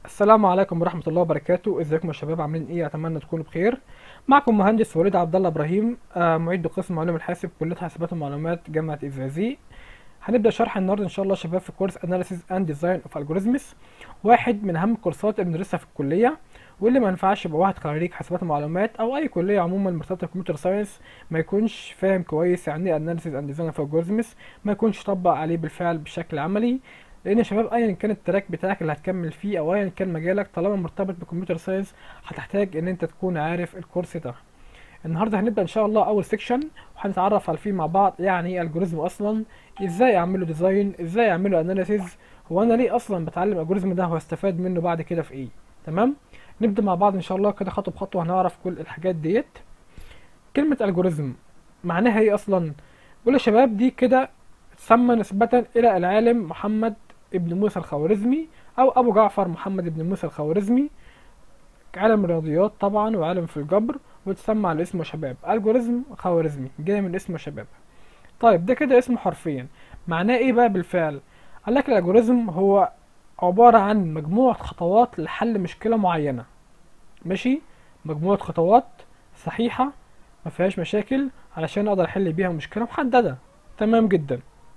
السلام عليكم ورحمة الله وبركاته. ازيكم يا شباب؟ عاملين ايه؟ اتمنى تكونوا بخير. معكم مهندس وليد عبد الله ابراهيم، معيد قسم علوم الحاسب، كلية حاسبات ومعلومات، جامعة الزقازيق. هنبدأ شرح النهارده ان شاء الله يا شباب في كورس اناليسيز اند ديزاين اوف الجوريزمز، واحد من اهم الكورسات اللي بندرسها في الكلية، واللي ما ينفعش يبقى واحد خريج حاسبات ومعلومات او اي كلية عموما مرتبطة بكمبيوتر ساينس ما يكونش فاهم كويس يعني ايه اناليسيز اند ديزاين اوف الجوريزمز، ما يكونش طبق عليه بالفعل بشكل عملي. لان يا شباب ايا كان التراك بتاعك اللي هتكمل فيه او ايا كان مجالك طالما مرتبط بكمبيوتر ساينس هتحتاج ان انت تكون عارف الكورس ده. النهارده هنبدا ان شاء الله اول سيكشن، وهنتعرف على فيه مع بعض يعني ايه الجوريزم اصلا، ازاي اعمله ديزاين، ازاي اعمله اناليسيز، هو انا ليه اصلا بتعلم الجوريزم ده وهستفاد منه بعد كده في ايه. تمام. نبدا مع بعض ان شاء الله كده خطوه بخطوه، هنعرف كل الحاجات ديت. كلمه الجوريزم معناها ايه اصلا؟ بقول يا شباب دي كده تسمى نسبة إلى العالم محمد ابن موسى الخوارزمي أو أبو جعفر محمد ابن موسى الخوارزمي، عالم الرياضيات طبعا وعالم في الجبر، وتسمى على اسمه شباب الجوريزم خوارزمي، جاي من اسمه شباب. طيب ده كده اسمه حرفيا، معناه ايه بقى بالفعل؟ قالك الالجوريزم هو عبارة عن مجموعة خطوات لحل مشكلة معينة. ماشي، مجموعة خطوات صحيحة ما فيهاش مشاكل علشان اقدر احل بيها مشكلة محددة. تمام جدا.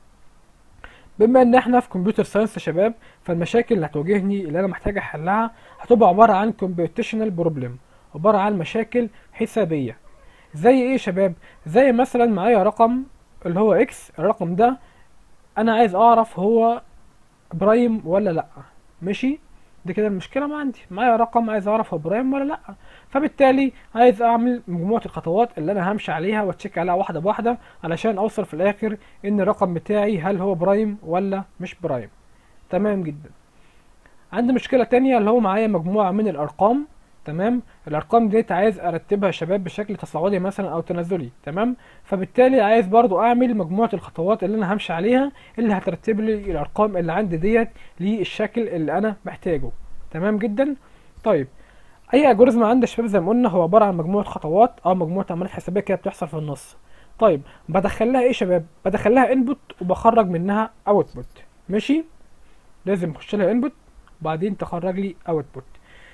بما ان احنا في كمبيوتر ساينس يا شباب، فالمشاكل اللي هتواجهني اللي انا محتاج احلها هتبقى عبارة عن computational problem، عبارة عن مشاكل حسابية. زي ايه يا شباب؟ زي مثلا معايا رقم اللي هو اكس، الرقم ده انا عايز اعرف هو برايم ولا لا. ماشي، دي كده المشكله ما عندي، معايا رقم عايز اعرف هو برايم ولا لا، فبالتالي عايز اعمل مجموعه الخطوات اللي انا همشي عليها واتشيك عليها واحده بواحده علشان اوصل في الاخر ان الرقم بتاعي هل هو برايم ولا مش برايم. تمام جدا. عندي مشكلة تانية اللي هو معايا مجموعة من الأرقام. تمام، الأرقام ديت عايز أرتبها يا شباب بشكل تصاعدي مثلا أو تنازلي. تمام، فبالتالي عايز برضو أعمل مجموعة الخطوات اللي أنا همشي عليها اللي هترتب لي الأرقام اللي عندي ديت للشكل اللي أنا محتاجه. تمام جدا. طيب، أي ألجوريزم عندي يا شباب زي ما قلنا هو عبارة عن مجموعة خطوات أو مجموعة عمليات حسابية كده بتحصل في النص. طيب بدخل لها إيه يا شباب؟ بدخل لها انبوت وبخرج منها اوتبوت. ماشي، لازم اخش لها انبوت وبعدين تخرج لي اوتبوت.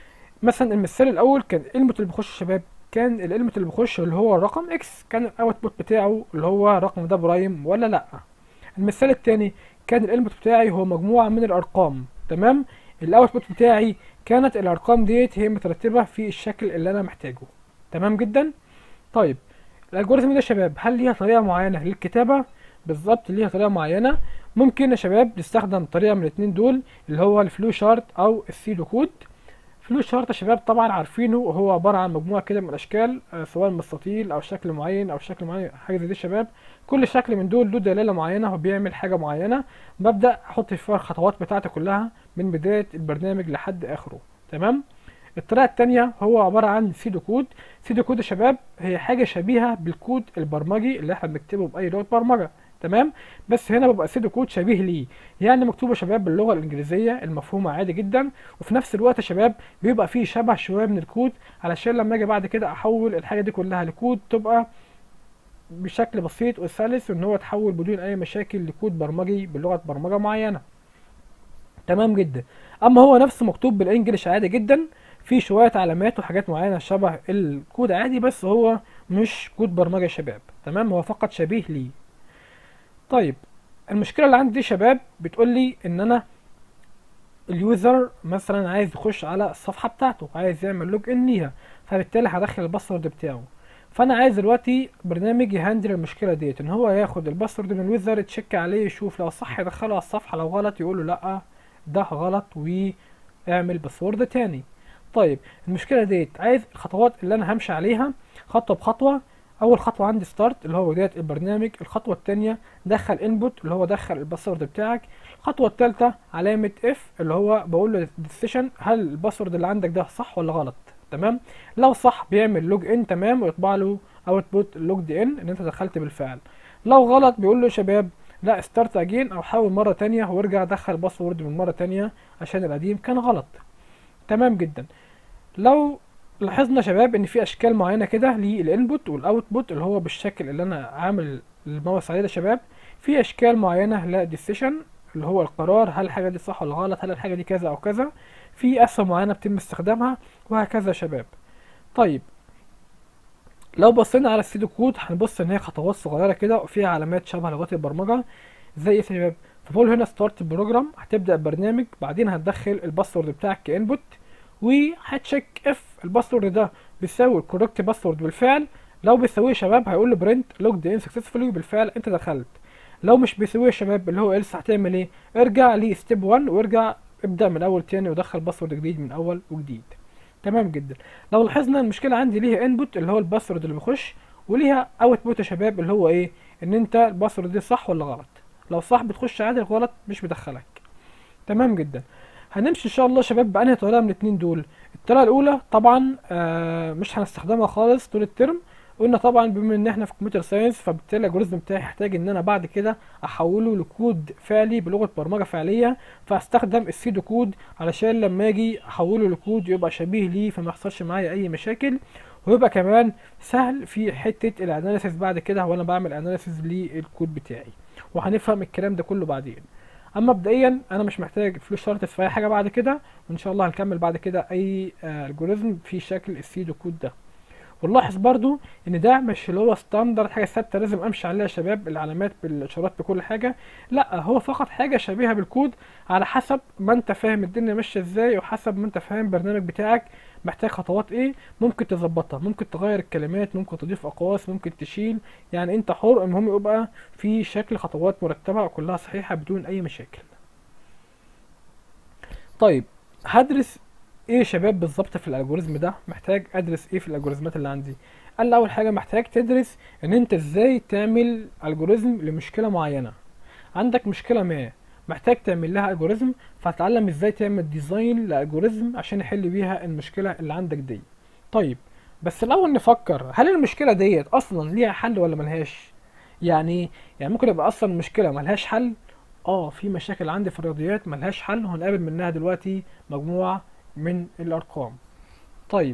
مثلا المثال الاول كان الانبوت اللي بيخش يا شباب، كان الانبوت اللي بيخش اللي هو الرقم اكس، كان الاوتبوت بتاعه اللي هو الرقم ده برايم ولا لا. المثال الثاني كان الانبوت بتاعي هو مجموعه من الارقام. تمام، الاوتبوت بتاعي كانت الارقام ديت هي مترتبه في الشكل اللي انا محتاجه. تمام جدا. طيب الالجوريزم ده يا شباب هل ليها طريقه معينه للكتابه؟ بالظبط ليها طريقه معينه. ممكن يا شباب نستخدم طريقه من الاتنين دول اللي هو الفلو شارت او السيدو كود. فلو شارت يا شباب طبعا عارفينه، وهو عباره عن مجموعه كده من الاشكال، سواء مستطيل او شكل معين او شكل معين حاجه زي دي يا شباب. كل شكل من دول له دلاله معينه وبيعمل حاجه معينه، ببدا احط فيها الخطوات بتاعتي كلها من بدايه البرنامج لحد اخره. تمام. الطريقة التانية هو عبارة عن سيدو كود. سيدو كود يا شباب هي حاجة شبيهة بالكود البرمجي اللي احنا بنكتبه بأي لغة برمجة. تمام، بس هنا بيبقى سيدو كود شبيه ليه، يعني مكتوبة يا شباب باللغة الإنجليزية المفهومة عادي جدا، وفي نفس الوقت يا شباب بيبقى فيه شبه شوية من الكود علشان لما أجي بعد كده أحول الحاجة دي كلها لكود تبقى بشكل بسيط وسلس، وإن هو يتحول بدون أي مشاكل لكود برمجي بلغة برمجة معينة. تمام جدا. اما هو نفسه مكتوب بالانجلش عادي جدا، في شويه علامات وحاجات معينه شبه الكود عادي، بس هو مش كود برمجه يا شباب. تمام، هو فقط شبيه ليه. طيب المشكله اللي عندي دي يا شباب بتقول لي ان انا اليوزر مثلا عايز يخش على الصفحه بتاعته، عايز يعمل لوج ان ليها، فبالتالي هدخل الباسورد بتاعه. فانا عايز دلوقتي برنامج يهندل المشكله ديت، ان هو ياخد الباسورد من اليوزر يتشيك عليه يشوف لو صح يدخله على الصفحه، لو غلط يقول له لا ده غلط ويعمل باسورد تاني. طيب المشكله ديت عايز الخطوات اللي انا همشي عليها خطوه بخطوه. اول خطوه عندي ستارت اللي هو بدايه البرنامج، الخطوه الثانيه دخل انبوت اللي هو دخل الباسورد بتاعك، الخطوه الثالثه علامه اف اللي هو بقول له ديسيشن هل الباسورد اللي عندك ده صح ولا غلط. تمام، لو صح بيعمل لوج ان تمام ويطبع له اوتبوت لوجد ان انت دخلت بالفعل. لو غلط بيقول له يا شباب لا ستارت اجين او حاول مره تانية وارجع دخل باسورد من مره تانية عشان القديم كان غلط. تمام جدا. لو لاحظنا يا شباب ان في اشكال معينه كده للانبوت والاوتبوت اللي هو بالشكل اللي انا عامل الماوس عليه ده يا شباب، في اشكال معينه للديسيشن اللي هو القرار هل الحاجه دي صح ولا غلط، هل الحاجه دي كذا او كذا. في اسهم معينه بيتم استخدامها، وهكذا يا شباب. طيب لو بصينا على السيدو كود هنبص ان هي خطوات صغيره كده وفيها علامات شبه لغات البرمجه. زي ايه يا شباب؟ فبقول هنا ستارت البروجرام، هتبدا البرنامج، بعدين هتدخل الباسورد بتاعك كانبوت، وهتشيك اف الباسورد ده بيساوي الكوركت باسورد بالفعل. لو بيساويه يا شباب هيقول له برنت لوجد ان سكسسفولي، بالفعل انت دخلت. لو مش بيساويه يا شباب اللي هو إلس، هتعمل ايه؟ ارجع لستيب 1 وارجع ابدا من اول تاني ودخل باسورد جديد من اول وجديد. تمام جدا. لو لاحظنا المشكله عندي ليها انبوت اللي هو الباسورد اللي بيخش، وليها اوتبوت يا شباب اللي هو ايه؟ ان انت الباسورد دي صح ولا غلط. لو صح بتخش عادي، غلط مش بدخلك. تمام جدا. هنمشي ان شاء الله يا شباب بانهي طريقه من الاتنين دول. الطريقه الاولى طبعا مش هنستخدمها خالص طول الترم. قلنا طبعا بما ان احنا في كمبيوتر ساينس، فبالتالي الالجوريزم بتاعي هحتاج ان انا بعد كده احوله لكود فعلي بلغه برمجه فعليه، فاستخدم السيدو كود علشان لما اجي احوله لكود يبقى شبيه ليه، فما يحصلش معايا اي مشاكل، ويبقى كمان سهل في حته الاناليسيس بعد كده وانا بعمل اناليسيس للكود بتاعي. وهنفهم الكلام ده كله بعدين. اما مبدئيا انا مش محتاج فلوس شارتس في اي حاجه بعد كده، وان شاء الله هنكمل بعد كده اي الجوريزم في شكل السيدو كود ده. ونلاحظ برضو ان ده مش اللي هو ستاندرد حاجه ثابته لازم امشي عليها يا شباب، العلامات بالاشارات بكل حاجه. لا، هو فقط حاجه شبيهه بالكود على حسب ما انت فاهم الدنيا ماشيه ازاي، وحسب ما انت فاهم البرنامج بتاعك محتاج خطوات ايه، ممكن تظبطها، ممكن تغير الكلمات، ممكن تضيف اقواس، ممكن تشيل، يعني انت حر. المهم يبقى في شكل خطوات مرتبه وكلها صحيحه بدون اي مشاكل. طيب هدرس ايه يا شباب بالظبط في الالجوريزم ده؟ محتاج ادرس ايه في الالجوريزمات اللي عندي؟ قال لي اول حاجه محتاج تدرس ان انت ازاي تعمل الجوريزم لمشكله معينه. عندك مشكله ما محتاج تعمل لها الجوريزم، فهتتعلم ازاي تعمل ديزاين لالجوريزم عشان يحل بيها المشكله اللي عندك دي. طيب بس الاول نفكر، هل المشكله ديت اصلا ليها حل ولا ملهاش؟ يعني يعني ممكن يبقى اصلا مشكله ملهاش حل. في مشاكل عندي في الرياضيات ملهاش حل، وهنقابل منها دلوقتي مجموعه من الارقام. طيب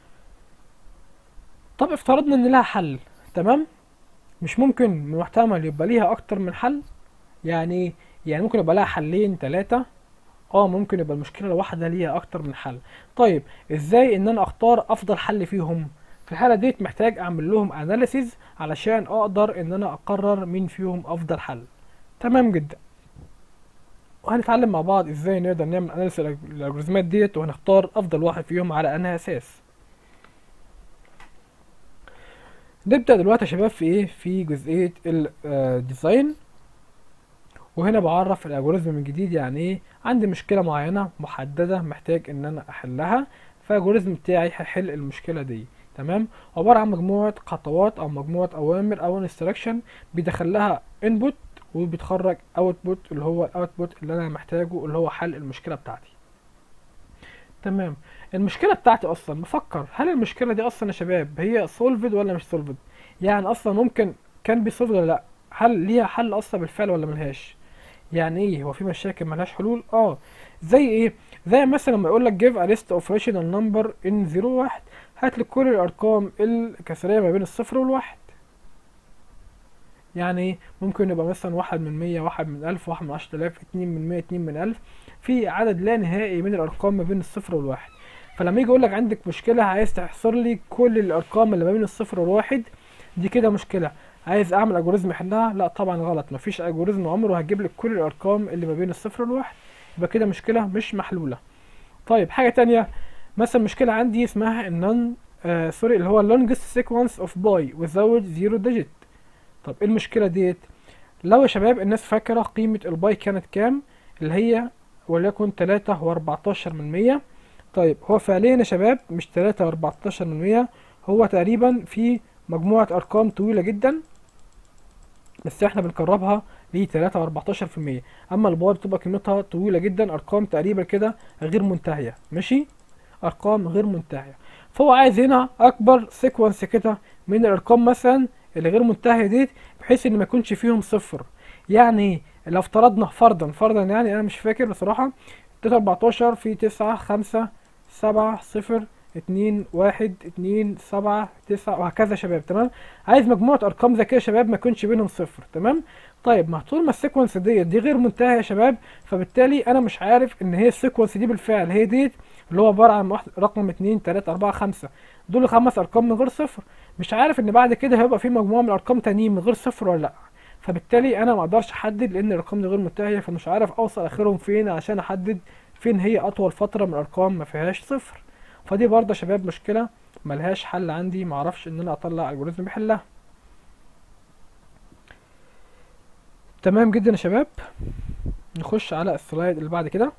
افترضنا ان لها حل، تمام. مش ممكن من محتمل يبقى ليها اكتر من حل؟ يعني يعني ممكن يبقى لها حلين ثلاثة. ممكن يبقى المشكلة الواحدة ليها اكتر من حل. طيب ازاي ان انا اختار افضل حل فيهم؟ في الحالة ديت محتاج اعمل لهم اناليسيز علشان اقدر ان انا اقرر مين فيهم افضل حل. تمام جدا. وهنتعلم مع بعض ازاي نقدر نعمل اناليسيز للالجوريزمات ديت، وهنختار افضل واحد فيهم على انهي اساس. نبدأ دلوقتي يا شباب في ايه؟ في جزئية الديزاين. وهنا بعرف الالجوريزم من جديد. يعني ايه؟ عندي مشكلة معينة محددة محتاج ان انا احلها، فالالجوريزم بتاعي هيحل المشكلة دي. تمام. عبارة عن مجموعة خطوات او مجموعة اوامر او انستراكشن بيدخل لها انبوت وبيتخرج اوتبوت، اللي هو الاوتبوت اللي انا محتاجه اللي هو حل المشكلة بتاعتي. تمام. المشكله بتاعتي اصلا بفكر هل المشكله دي اصلا يا شباب هي سولفد ولا مش سولفد؟ يعني اصلا ممكن كان بيسولفد ولا لا؟ هل ليها حل اصلا بالفعل ولا ملهاش؟ يعني ايه هو في مشاكل ملهاش حلول؟ زي ايه؟ زي مثلا لما يقول لك give a list of rational number in 0 1، هات لي كل الارقام الكسريه ما بين الصفر والواحد. يعني ممكن يبقى مثلا 1/100، 1/1000، 1/10000، 2/100، 2/1000، في عدد لا نهائي من الارقام ما بين الصفر والواحد. فلما يجي يقول لك عندك مشكله عايز تحصر لي كل الارقام اللي ما بين الصفر والواحد، دي كده مشكله. عايز اعمل الجوريزم يحلها؟ لا طبعا غلط، مفيش الجوريزم عمره هتجيب لك كل الارقام اللي ما بين الصفر والواحد، يبقى كده مشكله مش محلوله. طيب حاجه تانية، مثلا مشكله عندي اسمها النون اللي هو longest sequence of pi without zero digit. طب ايه المشكله ديت؟ لو يا شباب الناس فاكره قيمه الباي كانت كام، اللي هي وليكن 3.14%. طيب هو فعليا يا شباب مش 3.14%، هو تقريبا في مجموعه ارقام طويله جدا، بس احنا بنقربها ل 3.14%. اما الباي بتبقى قيمتها طويله جدا، ارقام تقريبا كده غير منتهيه، ماشي، ارقام غير منتهيه. فهو عايز هنا اكبر سيكونس كده من الارقام مثلا اللي غير منتهيه ديت، بحيث ان ما يكونش فيهم صفر. يعني لو افترضنا فرضا يعني انا مش فاكر بصراحه، 14 في 9 5 7 0 2 1 2 7 9 وهكذا يا شباب. تمام. عايز مجموعة ارقام زي كده يا شباب ما يكونش بينهم صفر. تمام. طيب ما طول ما السيكونس دي غير منتهية يا شباب، فبالتالي انا مش عارف ان هي السيكونس دي بالفعل هي دي اللي هو عبارة عن رقم 2 3 4 5، دول 5 ارقام من غير صفر. مش عارف ان بعد كده هيبقى في مجموعة من الارقام تانيين من غير صفر ولا لا. فبالتالي انا ما اقدرش احدد لان الارقام دي غير منتهية، فمش عارف اوصل اخرهم فين عشان احدد فين هي اطول فترة من الارقام ما فيهاش صفر. فدي برضه يا شباب مشكلة ملهاش حل عندي، معرفش ان انا اطلع الجوريزم يحلها. تمام جدا يا شباب. نخش على السلايد اللي بعد كده.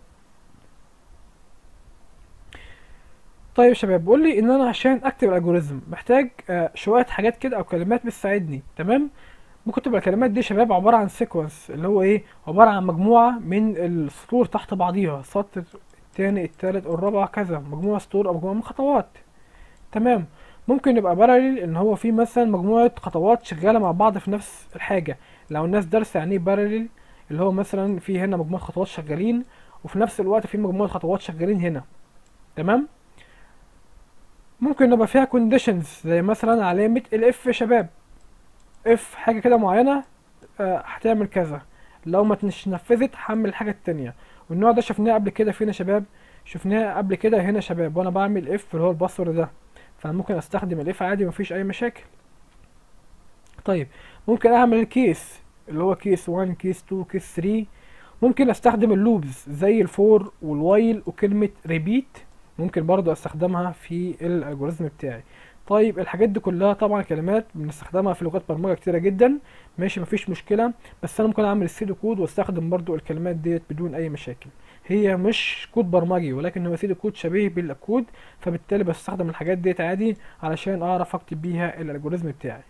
طيب يا شباب بيقول لي ان انا عشان اكتب الالجوريزم محتاج شويه حاجات كده او كلمات بتساعدني. تمام. ممكن تبقى الكلمات دي يا شباب عباره عن سيكونس، اللي هو ايه، عباره عن مجموعه من السطور تحت بعضيها، السطر التاني التالت الرابع كذا، مجموعه سطور او مجموعه من خطوات. تمام. ممكن يبقى باراليل ان هو في مثلا مجموعه خطوات شغاله مع بعض في نفس الحاجه. لو الناس دارسه يعني ايه باراليل، اللي هو مثلا في هنا مجموعه خطوات شغالين وفي نفس الوقت في مجموعه خطوات شغالين هنا. تمام. ممكن يبقى فيها conditions زي مثلا علامة الاف يا شباب، اف حاجة كده معينة هتعمل كذا، لو ما مش نفذت هعمل الحاجة التانية. والنوع ده شفناه قبل كده فين يا شباب؟ شفناه قبل كده هنا يا شباب وانا بعمل اف اللي هو الباسورد ده، فانا ممكن استخدم الاف عادي مفيش اي مشاكل. طيب ممكن اعمل الكيس اللي هو كيس 1 كيس 2 كيس 3. ممكن استخدم اللوبز زي الفور والوايل وكلمة ريبيت، ممكن برضو استخدمها في الالجوريزم بتاعي. طيب الحاجات دي كلها طبعا كلمات بنستخدمها في لغات برمجة كتيرة جدا، ماشي مفيش مشكلة. بس انا ممكن اعمل السيدو كود واستخدم برضو الكلمات ديت بدون اي مشاكل. هي مش كود برمجي ولكن هو سيدو كود شبيه بالكود، فبالتالي بستخدم الحاجات ديت عادي علشان اعرف اكتب بيها الالجوريزم بتاعي.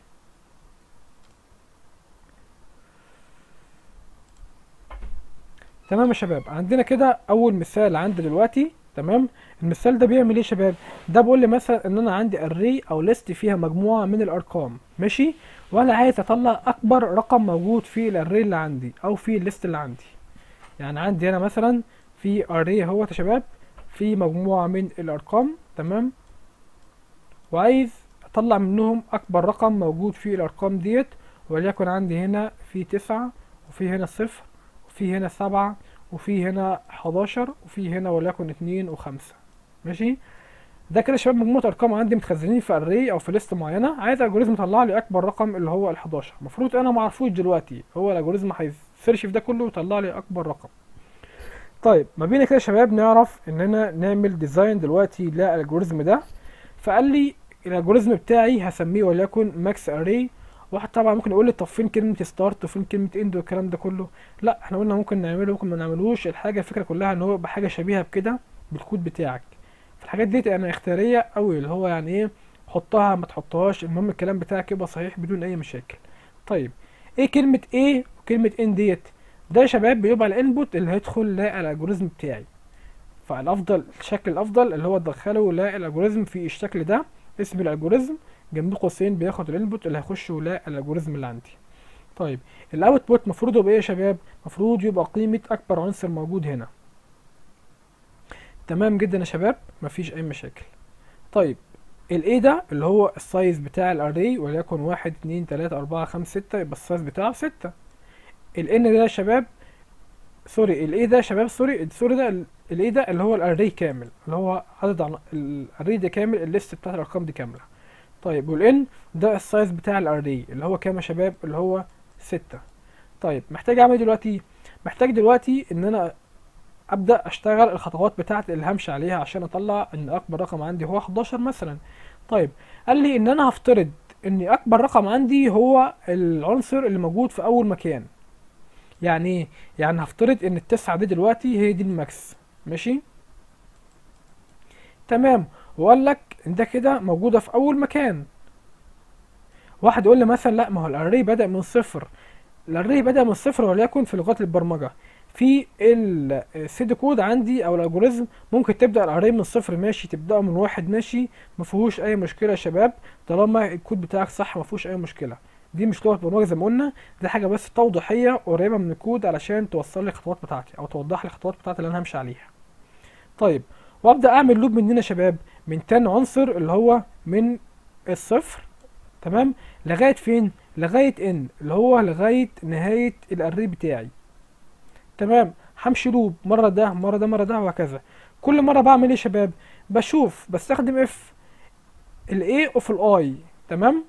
تمام يا شباب. عندنا كده اول مثال عندي دلوقتي. تمام. المثال ده بيعمل ايه يا شباب؟ ده بيقول لي مثلا ان انا عندي اري او ليست فيها مجموعه من الارقام، ماشي، وانا عايز اطلع اكبر رقم موجود في الاري اللي عندي او في الليست اللي عندي. يعني عندي هنا مثلا في اري اهوت يا شباب، في مجموعه من الارقام. تمام. وعايز اطلع منهم اكبر رقم موجود في الارقام ديت، وليكن عندي هنا في 9 وفي هنا 0 وفي هنا 7 وفي هنا 11 وفي هنا وليكن 2 و5. ماشي. ده كده يا شباب مجموعة ارقام عندي متخزنين في اري او في ليست معينة. عايز الجوريزم يطلع لي اكبر رقم اللي هو ال11. المفروض انا ما اعرفوش دلوقتي، هو الالجوريزم هيسيرش في ده كله ويطلع لي اكبر رقم. طيب ما بينا كده يا شباب نعرف اننا نعمل ديزاين دلوقتي للالجوريزم ده. فقال لي الالجوريزم بتاعي هسميه وليكن ماكس اري. واحد طبعا ممكن يقول لي طب فين كلمه ستارت وفين كلمه اند والكلام ده كله؟ لا احنا قلنا ممكن نعمله ممكن ما نعملوش. الحاجه الفكره كلها ان هو يبقى حاجه شبيهه بكده بالكود بتاعك. فالحاجات دي يعني اختياريه قوي، اللي هو يعني ايه، حطها ما تحطهاش، المهم الكلام بتاعك يبقى صحيح بدون اي مشاكل. طيب ايه كلمه ايه وكلمه ان ديت؟ ده يا شباب بيبقى الانبوت اللي هيدخل للالجوريزم بتاعي. فالافضل الشكل الافضل اللي هو تدخله للالجوريزم في الشكل ده، اسم الالجوريزم جنب قوسين بياخد الانبوت اللي هيخشه للالجوريزم اللي عندي. طيب الاوتبوت المفروض يبقى ايه يا شباب؟ المفروض يبقى قيمه اكبر عنصر موجود هنا. تمام جدا يا شباب مفيش اي مشاكل. طيب الايه ده اللي هو السايز بتاع الاري، وليكن 1 2 3 4 5 6، يبقى السايز بتاعه 6. الان ده يا شباب، سوري الايه ده يا شباب، سوري ده الايه ده اللي هو الاري كامل، اللي هو عدد الاري ده كامل، الليست بتاعت الارقام دي كامله. طيب والان ده السايز بتاع الاري اللي هو كام يا شباب؟ اللي هو 6. طيب محتاج اعمل دلوقتي، محتاج دلوقتي ان انا ابدا اشتغل الخطوات بتاعت اللي همشي عليها عشان اطلع ان اكبر رقم عندي هو 11 مثلا. طيب قال لي ان انا هفترض ان اكبر رقم عندي هو العنصر اللي موجود في اول مكان. يعني ايه؟ يعني هفترض ان التسعة دي دلوقتي هي دي الماكس. ماشي. تمام. وقال لك ان ده كده موجودة في اول مكان. واحد يقول لي مثلا لا ما هو الاري بدأ من صفر. الاري بدأ من صفر وليكن في لغات البرمجة. في السيد كود عندي او الالجوريزم ممكن تبدأ الاري من صفر، ماشي، تبدأه من واحد، ماشي، مفيهوش اي مشكلة يا شباب طالما الكود بتاعك صح، مفيهوش اي مشكلة. دي مش لغة برمجة زي ما قلنا، دي حاجة بس توضيحية قريبة من الكود علشان توصل لي الخطوات بتاعتي او توضح لي الخطوات بتاعتي اللي انا همشي عليها. طيب وابدا اعمل لوب من هنا يا شباب. من تاني عنصر اللي هو من الصفر، تمام، لغايه فين؟ لغايه ان، اللي هو لغايه نهايه الاري بتاعي. تمام، همشي لوب مره ده مره ده مره ده وهكذا. كل مره بعمل ايه يا شباب؟ بشوف بستخدم اف الاي اوف الاي، تمام،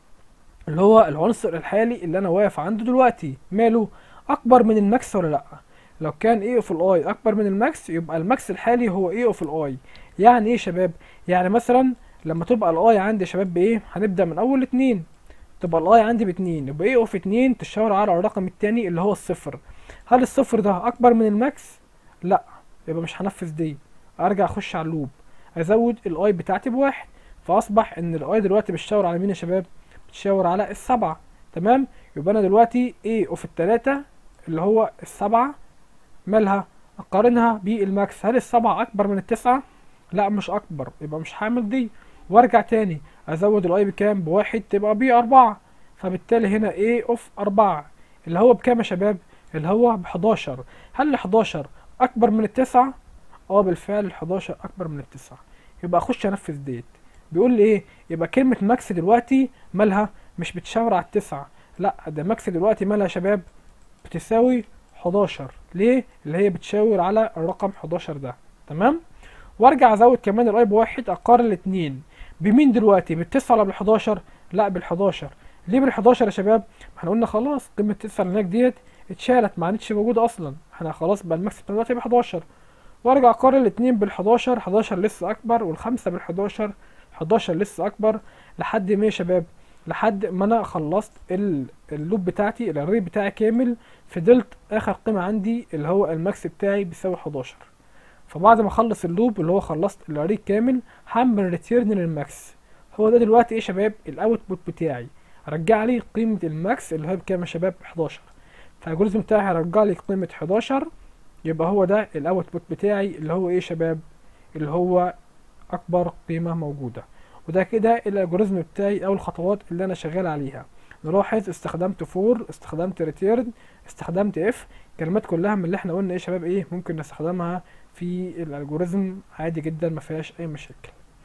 اللي هو العنصر الحالي اللي انا واقف عنده دلوقتي ماله اكبر من الماكس ولا لا. لو كان ايه اوف الاي اكبر من الماكس يبقى الماكس الحالي هو ايه اوف الاي. يعني ايه يا شباب؟ يعني مثلا لما تبقى الاي عندي يا شباب بايه، هنبدا من اول اتنين، تبقى الاي عندي باتنين، يبقى ايه اوف اتنين تشاور على الرقم التاني اللي هو الصفر. هل الصفر ده اكبر من الماكس؟ لا، يبقى مش هنفذ دي. ارجع اخش على اللوب، ازود الاي بتاعتي بواحد، فاصبح ان الاي دلوقتي بتشاور على مين يا شباب؟ بتشاور على السبعة. تمام، يبقى انا دلوقتي ايه اوف التلاتة اللي هو السبعة مالها؟ اقارنها بالماكس، هل السبعة اكبر من التسعة؟ لا مش اكبر، يبقى مش هعمل دي. وارجع تاني ازود الاي بكام؟ بواحد، تبقى بي اربعة، فبالتالي هنا ايه اوف اربعة اللي هو بكام يا شباب؟ اللي هو ب11. هل ال11 اكبر من التسعة؟ اه بالفعل ال11 اكبر من التسعة، يبقى اخش انفذ ديت. بيقول لي ايه؟ يبقى كلمة ماكس دلوقتي مالها؟ مش بتشاور على التسعة، لا ده ماكس دلوقتي مالها يا شباب؟ بتساوي 11. ليه؟ اللي هي بتشاور على الرقم 11 ده. تمام، وارجع ازود كمان الاي بواحد، اقارن الاتنين بمين دلوقتي؟ بالتسعة ولا بال11؟ لا بال11. ليه بال11 يا شباب؟ احنا قلنا خلاص قيمة التسعة اللي هناك ديت اتشالت، ما عادتش موجودة اصلا، احنا خلاص بقى الماكس بتاع دلوقتي ب11. وارجع اقارن الاتنين بال11، 11 لسه اكبر، والخمسة بال11، 11 لسه اكبر، لحد ما يا شباب؟ لحد ما انا خلصت اللوب بتاعتي، الاري بتاعي كامل، فضلت اخر قيمة عندي اللي هو الماكس بتاعي بيساوي 11. فبعد ما اخلص اللوب اللي هو خلصت الاري كامل، هعمل ريتيرن للماكس. هو ده دلوقتي ايه يا شباب؟ الاوتبوت بتاعي رجع لي قيمة الماكس اللي هو بكام يا شباب؟ 11. فالجوريزم بتاعي هيرجع لي قيمة 11، يبقى هو ده الاوتبوت بتاعي اللي هو ايه يا شباب؟ اللي هو اكبر قيمة موجودة. وده كده الالجوريزم بتاعي او الخطوات اللي انا شغال عليها. نلاحظ استخدمت فور، استخدمت ريتيرن، استخدمت اف، كلمات كلها من اللي احنا قلنا ايه يا شباب ايه ممكن نستخدمها في الالجوريزم عادي جدا، ما فيهاش اي مشاكل.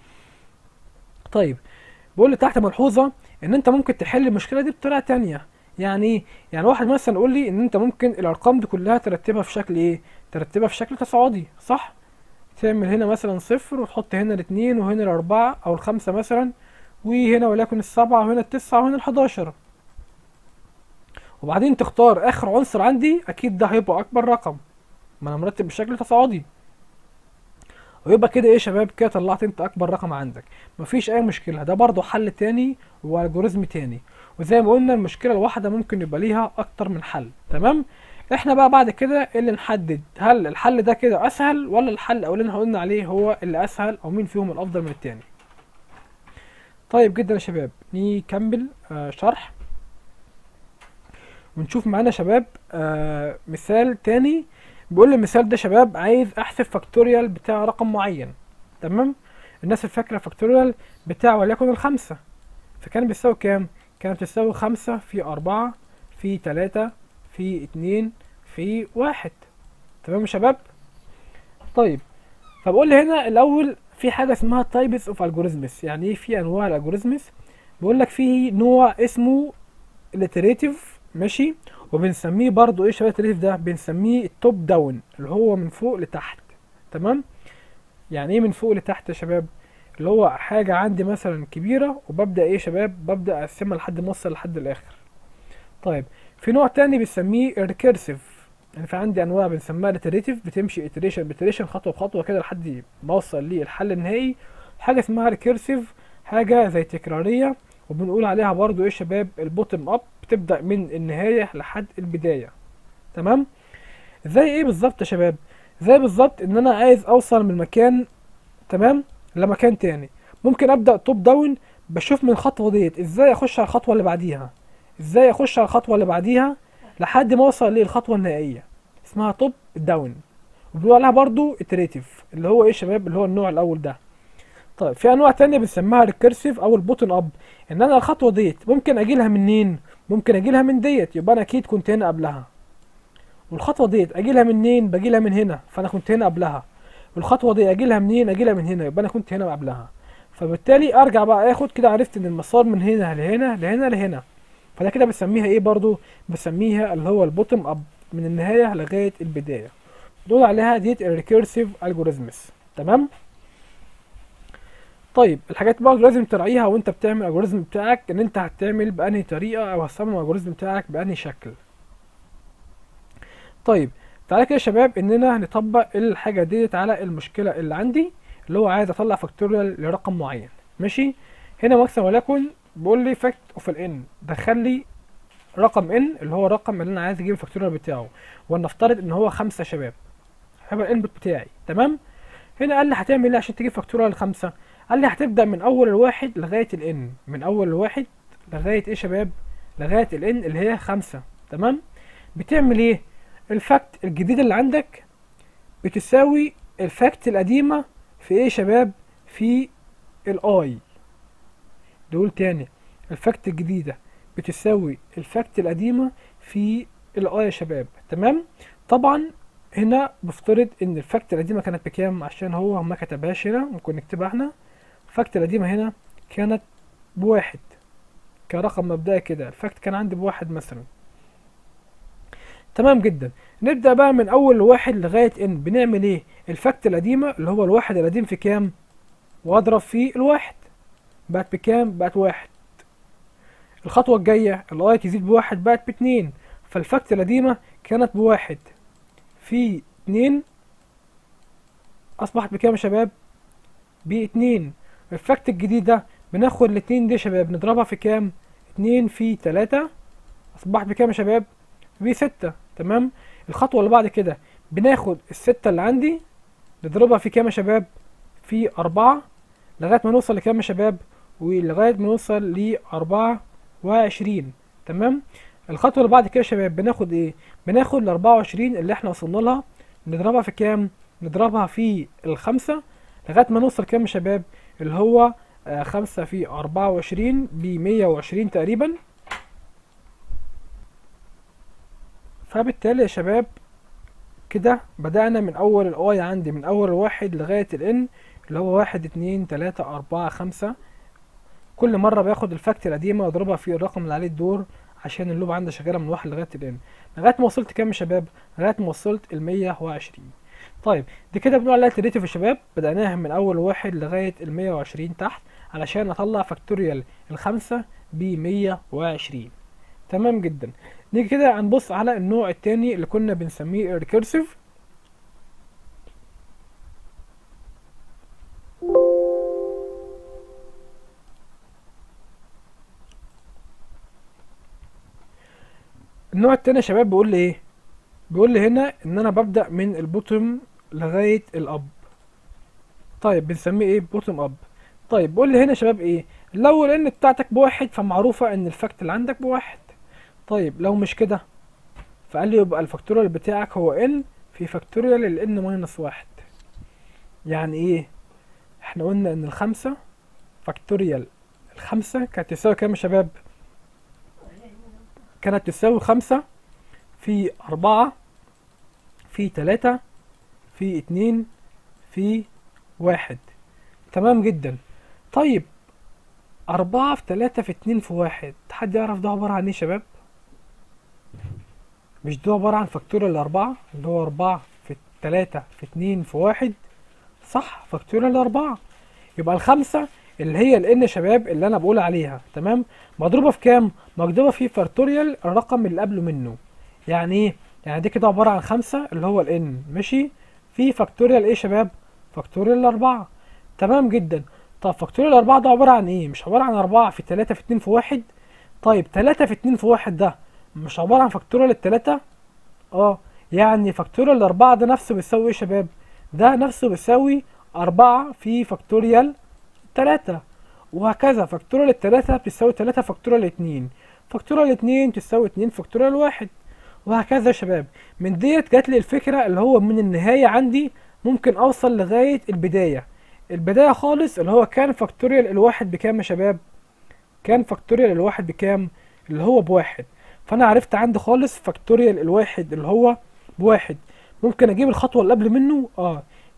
طيب، بيقول لي تحت ملحوظه ان انت ممكن تحل المشكله دي بطريقه تانية. يعني ايه؟ يعني واحد مثلا يقول لي ان انت ممكن الارقام دي كلها ترتبها في شكل ايه؟ ترتبها في شكل تصاعدي، صح؟ تعمل هنا مثلا صفر، وتحط هنا الاتنين وهنا الاربعة او الخمسة مثلا، وهنا وليكن السبعة وهنا التسعة وهنا ال11، وبعدين تختار اخر عنصر عندي، اكيد ده هيبقى اكبر رقم، ما انا مرتب بشكل تصاعدي. ويبقى كده ايه يا شباب؟ كده طلعت انت اكبر رقم عندك، مفيش اي مشكله، ده برضو حل تاني والجوريزم تاني. وزي ما قلنا المشكله الواحده ممكن يبقى ليها اكتر من حل. تمام، احنا بقى بعد كده اللي نحدد هل الحل ده كده اسهل ولا الحل الاولاني اللي قلنا عليه هو اللي اسهل، او مين فيهم الافضل من التاني. طيب جدا يا شباب، نكمل شرح ونشوف معانا يا شباب مثال تاني. بيقول لي المثال ده شباب عايز احسب فاكتوريال بتاع رقم معين. تمام، الناس الفاكره فاكتوريال بتاع وليكن الخمسة، فكان بيساوي كام؟ كانت بتساوي 5 في 4 في 3 في 2 في 1. تمام يا شباب؟ طيب، فبقول لي هنا الاول في حاجه اسمها تايبس اوف الجوريزمز. يعني ايه في انواع الالجوريزمز؟ بيقول لك في نوع اسمه الاتريتيف، ماشي، وبنسميه برضو ايه شباب الاتريتيف ده؟ بنسميه التوب داون، اللي هو من فوق لتحت. تمام، يعني ايه من فوق لتحت يا شباب؟ اللي هو حاجة عندي مثلا كبيرة وببدأ ايه يا شباب؟ ببدأ اقسمها لحد ما اوصل لحد الاخر. طيب، في نوع تاني بنسميه ريكيرسيف. يعني في عندي انواع بنسميها iterative، بتمشي iteration خطوة بخطوة كده لحد ما اوصل للحل النهائي. حاجة اسمها ريكيرسيف، حاجة زي تكرارية، وبنقول عليها برضو ايه يا شباب؟ البوتم اب، بتبدأ من النهاية لحد البداية. تمام، زي ايه بالظبط يا شباب؟ زي بالظبط ان انا عايز اوصل من مكان، تمام، لمكان تاني. ممكن ابدا توب داون، بشوف من الخطوه ديت ازاي اخش على الخطوه اللي بعديها، ازاي اخش على الخطوه اللي بعديها لحد ما اوصل للخطوه النهائيه، اسمها توب داون. وبنقول عليها برضو اتريتيف، اللي هو ايه يا شباب؟ اللي هو النوع الاول ده. طيب، في انواع تانية بنسميها ريكيرسيف او البوتن اب، ان انا الخطوه ديت ممكن اجيلها منين؟ ممكن اجيلها من ديت، يبقى انا اكيد كنت هنا قبلها. والخطوه ديت اجيلها منين؟ بجيلها من هنا، فانا كنت هنا قبلها. والخطوه دي اجي لها منين؟ اجي لها من هنا، يبقى انا كنت هنا قبلها. فبالتالي ارجع بقى اخد كده، عرفت ان المسار من هنا لهنا لهنا لهنا. فده كده بسميها ايه برضو؟ بسميها اللي هو البوتوم اب، من النهايه لغايه البدايه. دول عليها ديت الريكيرسيف الجوريزمز. تمام. طيب الحاجات برضه لازم تراعيها وانت بتعمل الالجوريزم بتاعك، ان انت هتعمل بانهي طريقه او هتصمم الالجوريزم بتاعك بانهي شكل. طيب تعالى كده يا شباب اننا نطبق الحاجه ديت على المشكله اللي عندي، اللي هو عايز اطلع فاكتوريال لرقم معين. ماشي. هنا مثلا وليكن بيقول لي فاكت اوف الان، دخل لي رقم ان اللي هو الرقم اللي انا عايز اجيب الفاكتوريال بتاعه، ولنفترض ان هو 5 يا شباب، هيبقى الانبوت بتاعي. تمام. هنا قال لي هتعمل ايه عشان تجيب فاكتوريال ل5؟ قال لي هتبدا من اول الواحد لغايه الان، من اول الواحد لغايه ايه يا شباب؟ لغايه الان اللي هي 5. تمام. بتعمل ايه؟ الفاكت الجديده اللي عندك بتساوي الفاكت القديمه في ايه يا شباب؟ في الاي. دول تاني، الفاكت الجديده بتساوي الفاكت القديمه في الاي يا شباب. تمام. طبعا هنا بفترض ان الفاكت القديمه كانت بكام، عشان هو ما كتبهاش هنا، ممكن نكتبها احنا. الفاكت القديمه هنا كانت بواحد كرقم مبدئي كده، الفاكت كان عندي بواحد مثلا. تمام جدا. نبدأ بقى من أول واحد لغاية ان. بنعمل ايه؟ الفاكت القديمة اللي هو الواحد القديم في كام؟ واضرب في الواحد، بقت بكام؟ بقت واحد. الخطوة الجاية الاي تزيد بواحد، بقت باتنين. فالفاكت القديمة كانت بواحد في اتنين، أصبحت بكام يا شباب؟ باتنين. الفاكت الجديدة بناخد الاتنين دي يا شباب نضربها في كام؟ اتنين في تلاتة، أصبحت بكام يا شباب؟ بستة. تمام. الخطوة اللي بعد كده بناخد الستة اللي عندي نضربها في كام يا شباب؟ في أربعة، لغاية ما نوصل لكام يا شباب؟ ولغاية ما نوصل ل24. تمام. الخطوة اللي بعد كده يا شباب بناخد ايه؟ بناخد ال24 اللي احنا وصلنا لها نضربها في كام؟ نضربها في الخمسة، لغاية ما نوصل كام يا شباب؟ اللي هو 5 في 24 ب120 تقريبا. فبالتالي يا شباب كده بدأنا من أول الآي عندي، من أول الواحد لغاية الإن، اللي هو 1 2 3 4 5. كل مرة باخد الفاكت القديمة وأضربها في الرقم اللي عليه الدور، عشان اللوب عندي شغالة من 1 لغاية الإن، لغاية ما وصلت كام يا شباب؟ لغاية ما وصلت 120. طيب دي كده بنقول عليها تريتيف يا شباب، بدأناها من أول واحد لغاية 120 تحت، علشان أطلع فاكتوريال الخمسة ب120. تمام جدا. نيجي كده هنبص على النوع التاني اللي كنا بنسميه ريكيرسيف. النوع التاني يا شباب بيقول لي ايه؟ بيقول لي هنا ان انا ببدأ من البوتوم لغاية الاب. طيب بنسميه ايه؟ بوتوم اب. طيب بيقول لي هنا يا شباب ايه؟ لو الان بتاعتك بواحد فمعروفة ان الفاكت اللي عندك بواحد. طيب لو مش كده، فقال لي يبقى الفاكتوريال بتاعك هو ان في فاكتوريال الان ماينس واحد. يعني ايه؟ احنا قلنا ان الخمسة فاكتوريال الخمسة كانت تساوي كام يا شباب؟ كانت تساوي 5 في 4 في 3 في 2 في 1. تمام جدا. طيب 4 في 3 في 2 في 1، حد يعرف ده عبارة عن ايه يا شباب؟ مش ده عبارة عن فاكتوريال 4 اللي هو 4 في 3 في 2 في 1؟ صح، فاكتوريال 4. يبقى الخمسة اللي هي الان يا شباب اللي انا بقول عليها، تمام، مضروبة في كام؟ مضروبة في فاكتوريال الرقم اللي قبله منه. يعني ايه؟ يعني دي كده عبارة عن 5 اللي هو الان، ماشي، في فاكتوريال ايه يا شباب؟ فاكتوريال 4. تمام جدا. طب فاكتوريال 4 ده عبارة عن ايه؟ مش عبارة عن 4 في 3 في 2 في 1؟ طيب 3 في 2 في 1 ده مش عبارة عن فاكتوريال التلاتة؟ اه، يعني فاكتوريال 4 ده نفسه بيساوي ايه يا شباب؟ ده نفسه بيساوي 4 في فاكتوريال 3. وهكذا فاكتوريال التلاتة بتساوي 3 فاكتوريال 2، فاكتوريال 2 تساوي 2 فاكتوريال 1، وهكذا يا شباب. من ديت جات لي الفكرة اللي هو من النهاية عندي ممكن اوصل لغاية البداية. البداية خالص اللي هو كان فاكتوريال الواحد بكام يا شباب؟ كان فاكتوريال الواحد بكام؟ اللي هو بواحد. فانا عرفت عندي خالص فاكتوريال الواحد اللي هو بواحد. ممكن اجيب الخطوة اللي قبل منه،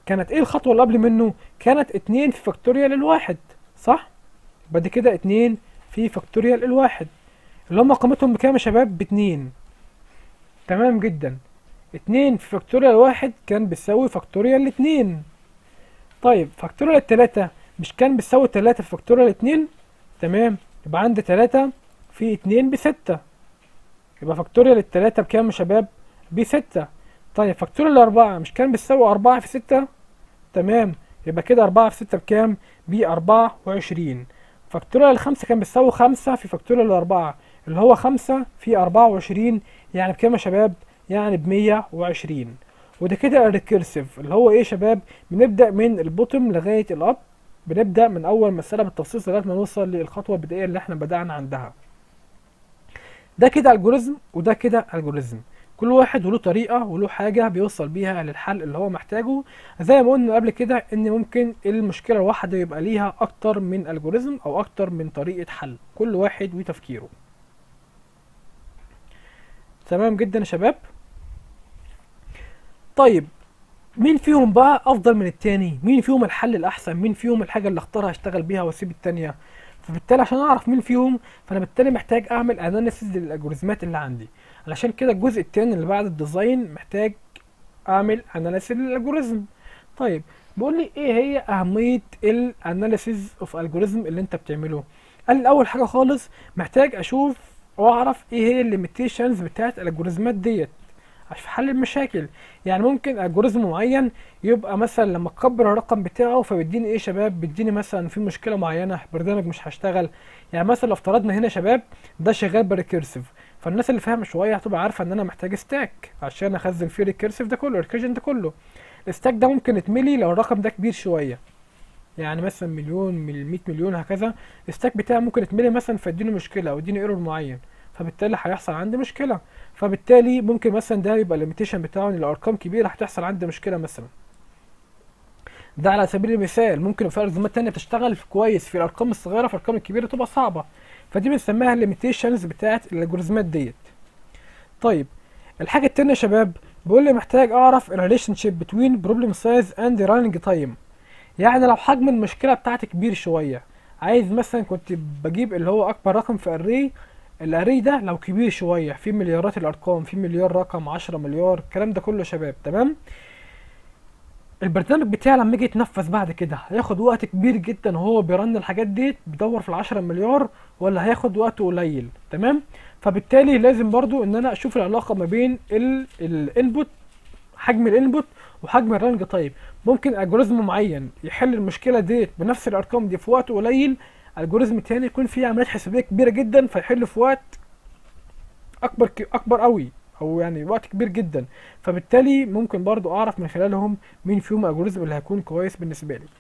كانت ايه الخطوة اللي قبل منه؟ كانت 2 في فاكتوريال الواحد، صح؟ بعد كده 2 في فاكتوريال الواحد، اللي هم قيمتهم بكام يا شباب؟ باتنين. تمام جدا. 2 في فاكتوريال الواحد كان بيساوي فاكتوريال اتنين. طيب فاكتوريال التلاتة مش كان بيساوي 3 في فاكتوريال اتنين؟ تمام، يبقى عندي 3 في 2 بستة، يبقى فاكتوريال التلاتة بكام يا شباب؟ بستة. طيب فاكتوريال الأربعة مش كان بيساوي 4 في 6؟ تمام، يبقى كده 4 في 6 بكام؟ ب24. فاكتوريال الخمسة كان بيساوي 5 في فاكتوريال الأربعة، اللي هو 5 في 24، يعني بكام يا شباب؟ يعني ب120. وده كده الريكيرسيف، اللي هو ايه يا شباب؟ بنبدأ من البوتوم لغاية الأب، بنبدأ من أول مسألة بالتفصيل لغاية ما نوصل للخطوة البدائية اللي احنا بدأنا عندها. ده كده الجوريزم وده كده الجوريزم، كل واحد وله طريقة وله حاجة بيوصل بيها للحل اللي هو محتاجه. زي ما قلنا قبل كده ان ممكن المشكلة الواحدة يبقى ليها اكتر من الجوريزم او اكتر من طريقة حل، كل واحد وتفكيره. تمام جدا يا شباب. طيب مين فيهم بقى افضل من التاني؟ مين فيهم الحل الاحسن؟ مين فيهم الحاجة اللي اختارها اشتغل بيها واسيب التانية؟ فبالتالي عشان اعرف مين فيهم، فانا بالتالي محتاج اعمل اناليسيز للالجوريزمات اللي عندي. علشان كده الجزء التاني اللي بعد الديزاين محتاج اعمل اناليسيز للالجوريزم. طيب بيقول لي ايه هي اهميه الاناليسيز اوف الجوريزم اللي انت بتعمله؟ قال لي اول حاجه خالص محتاج اشوف واعرف ايه هي الليميتيشنز بتاعت الالجوريزمات ديت في حل المشاكل. يعني ممكن الجوريزم معين يبقى مثلا لما اكبر الرقم بتاعه فبيديني ايه يا شباب؟ بيديني مثلا في مشكله معينه برنامج مش هشتغل. يعني مثلا لو افترضنا هنا يا شباب ده شغال بريكيرسيف، فالناس اللي فاهمه شويه هتبقى عارفه ان انا محتاج ستاك عشان اخزن فيه الريكيرسيف ده كله، الريكيرجن ده كله. الستاك ده ممكن يتملي لو الرقم ده كبير شويه، يعني مثلا مليون من 100 مليون هكذا، الستاك بتاعي ممكن يتملي مثلا فيديني مشكله او يديني ايرور معين، فبالتالي هيحصل عندي مشكله. فبالتالي ممكن مثلا ده يبقى الليميتيشن بتاعه ان الارقام كبيره هتحصل عندي مشكله مثلا. ده على سبيل المثال. ممكن في الالجوريزمات تانية بتشتغل كويس في الارقام الصغيره، في الارقام الكبيره تبقى صعبه، فدي بنسميها الليميتيشنز بتاعت الالجوريزمات ديت. طيب الحاجه التانية يا شباب بيقول لي محتاج اعرف الريليشن شيب بتوين بروبلم سايز اند راننج تايم. يعني لو حجم المشكله بتاعتي كبير شويه، عايز مثلا كنت بجيب اللي هو اكبر رقم في اري، الاري ده لو كبير شويه في مليارات الارقام، في مليار رقم، 10 مليار، الكلام ده كله يا شباب. تمام، البرنامج بتاعي لما يجي يتنفذ بعد كده هياخد وقت كبير جدا وهو بيرن الحاجات دي بيدور في ال10 مليار، ولا هياخد وقت قليل؟ تمام، فبالتالي لازم برضو ان انا اشوف العلاقه ما بين الانبوت، حجم الانبوت وحجم الرنج. طيب ممكن الجوريزم معين يحل المشكله دي بنفس الارقام دي في وقت قليل، الجوريزم تاني يكون فيه عمليات حسابيه كبيره جدا فيحل في وقت اكبر قوي، او يعني وقت كبير جدا. فبالتالي ممكن برضو اعرف من خلالهم مين فيهم الجوريزم اللي هيكون كويس بالنسبه لي.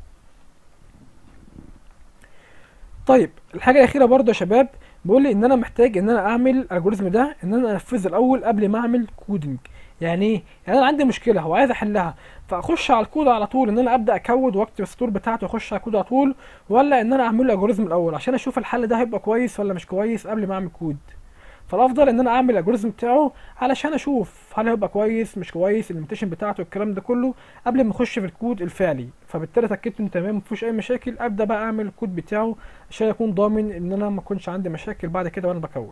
طيب الحاجه الاخيره برضو يا شباب بيقول لي ان انا محتاج ان انا اعمل الالجوريزم ده ان انا انفذه الاول قبل ما اعمل كودنج. يعني ايه؟ يعني انا عندي مشكله وعايز احلها، فاخش على الكود على طول ان انا ابدا اكود واكتب السطور بتاعته واخش على الكود على طول، ولا ان انا اعمل له الجوريزم الاول عشان اشوف الحل ده هيبقى كويس ولا مش كويس قبل ما اعمل كود؟ فالافضل ان انا اعمل الالجوريزم بتاعه علشان اشوف هل هيبقى كويس مش كويس، الليميتيشن بتاعته الكلام ده كله قبل ما اخش في الكود الفعلي. فبالتالي اتاكدت ان تمام مفيش اي مشاكل، ابدا بقى اعمل الكود بتاعه عشان اكون ضامن ان انا ما اكونش عندي مشاكل بعد كده وانا بكود.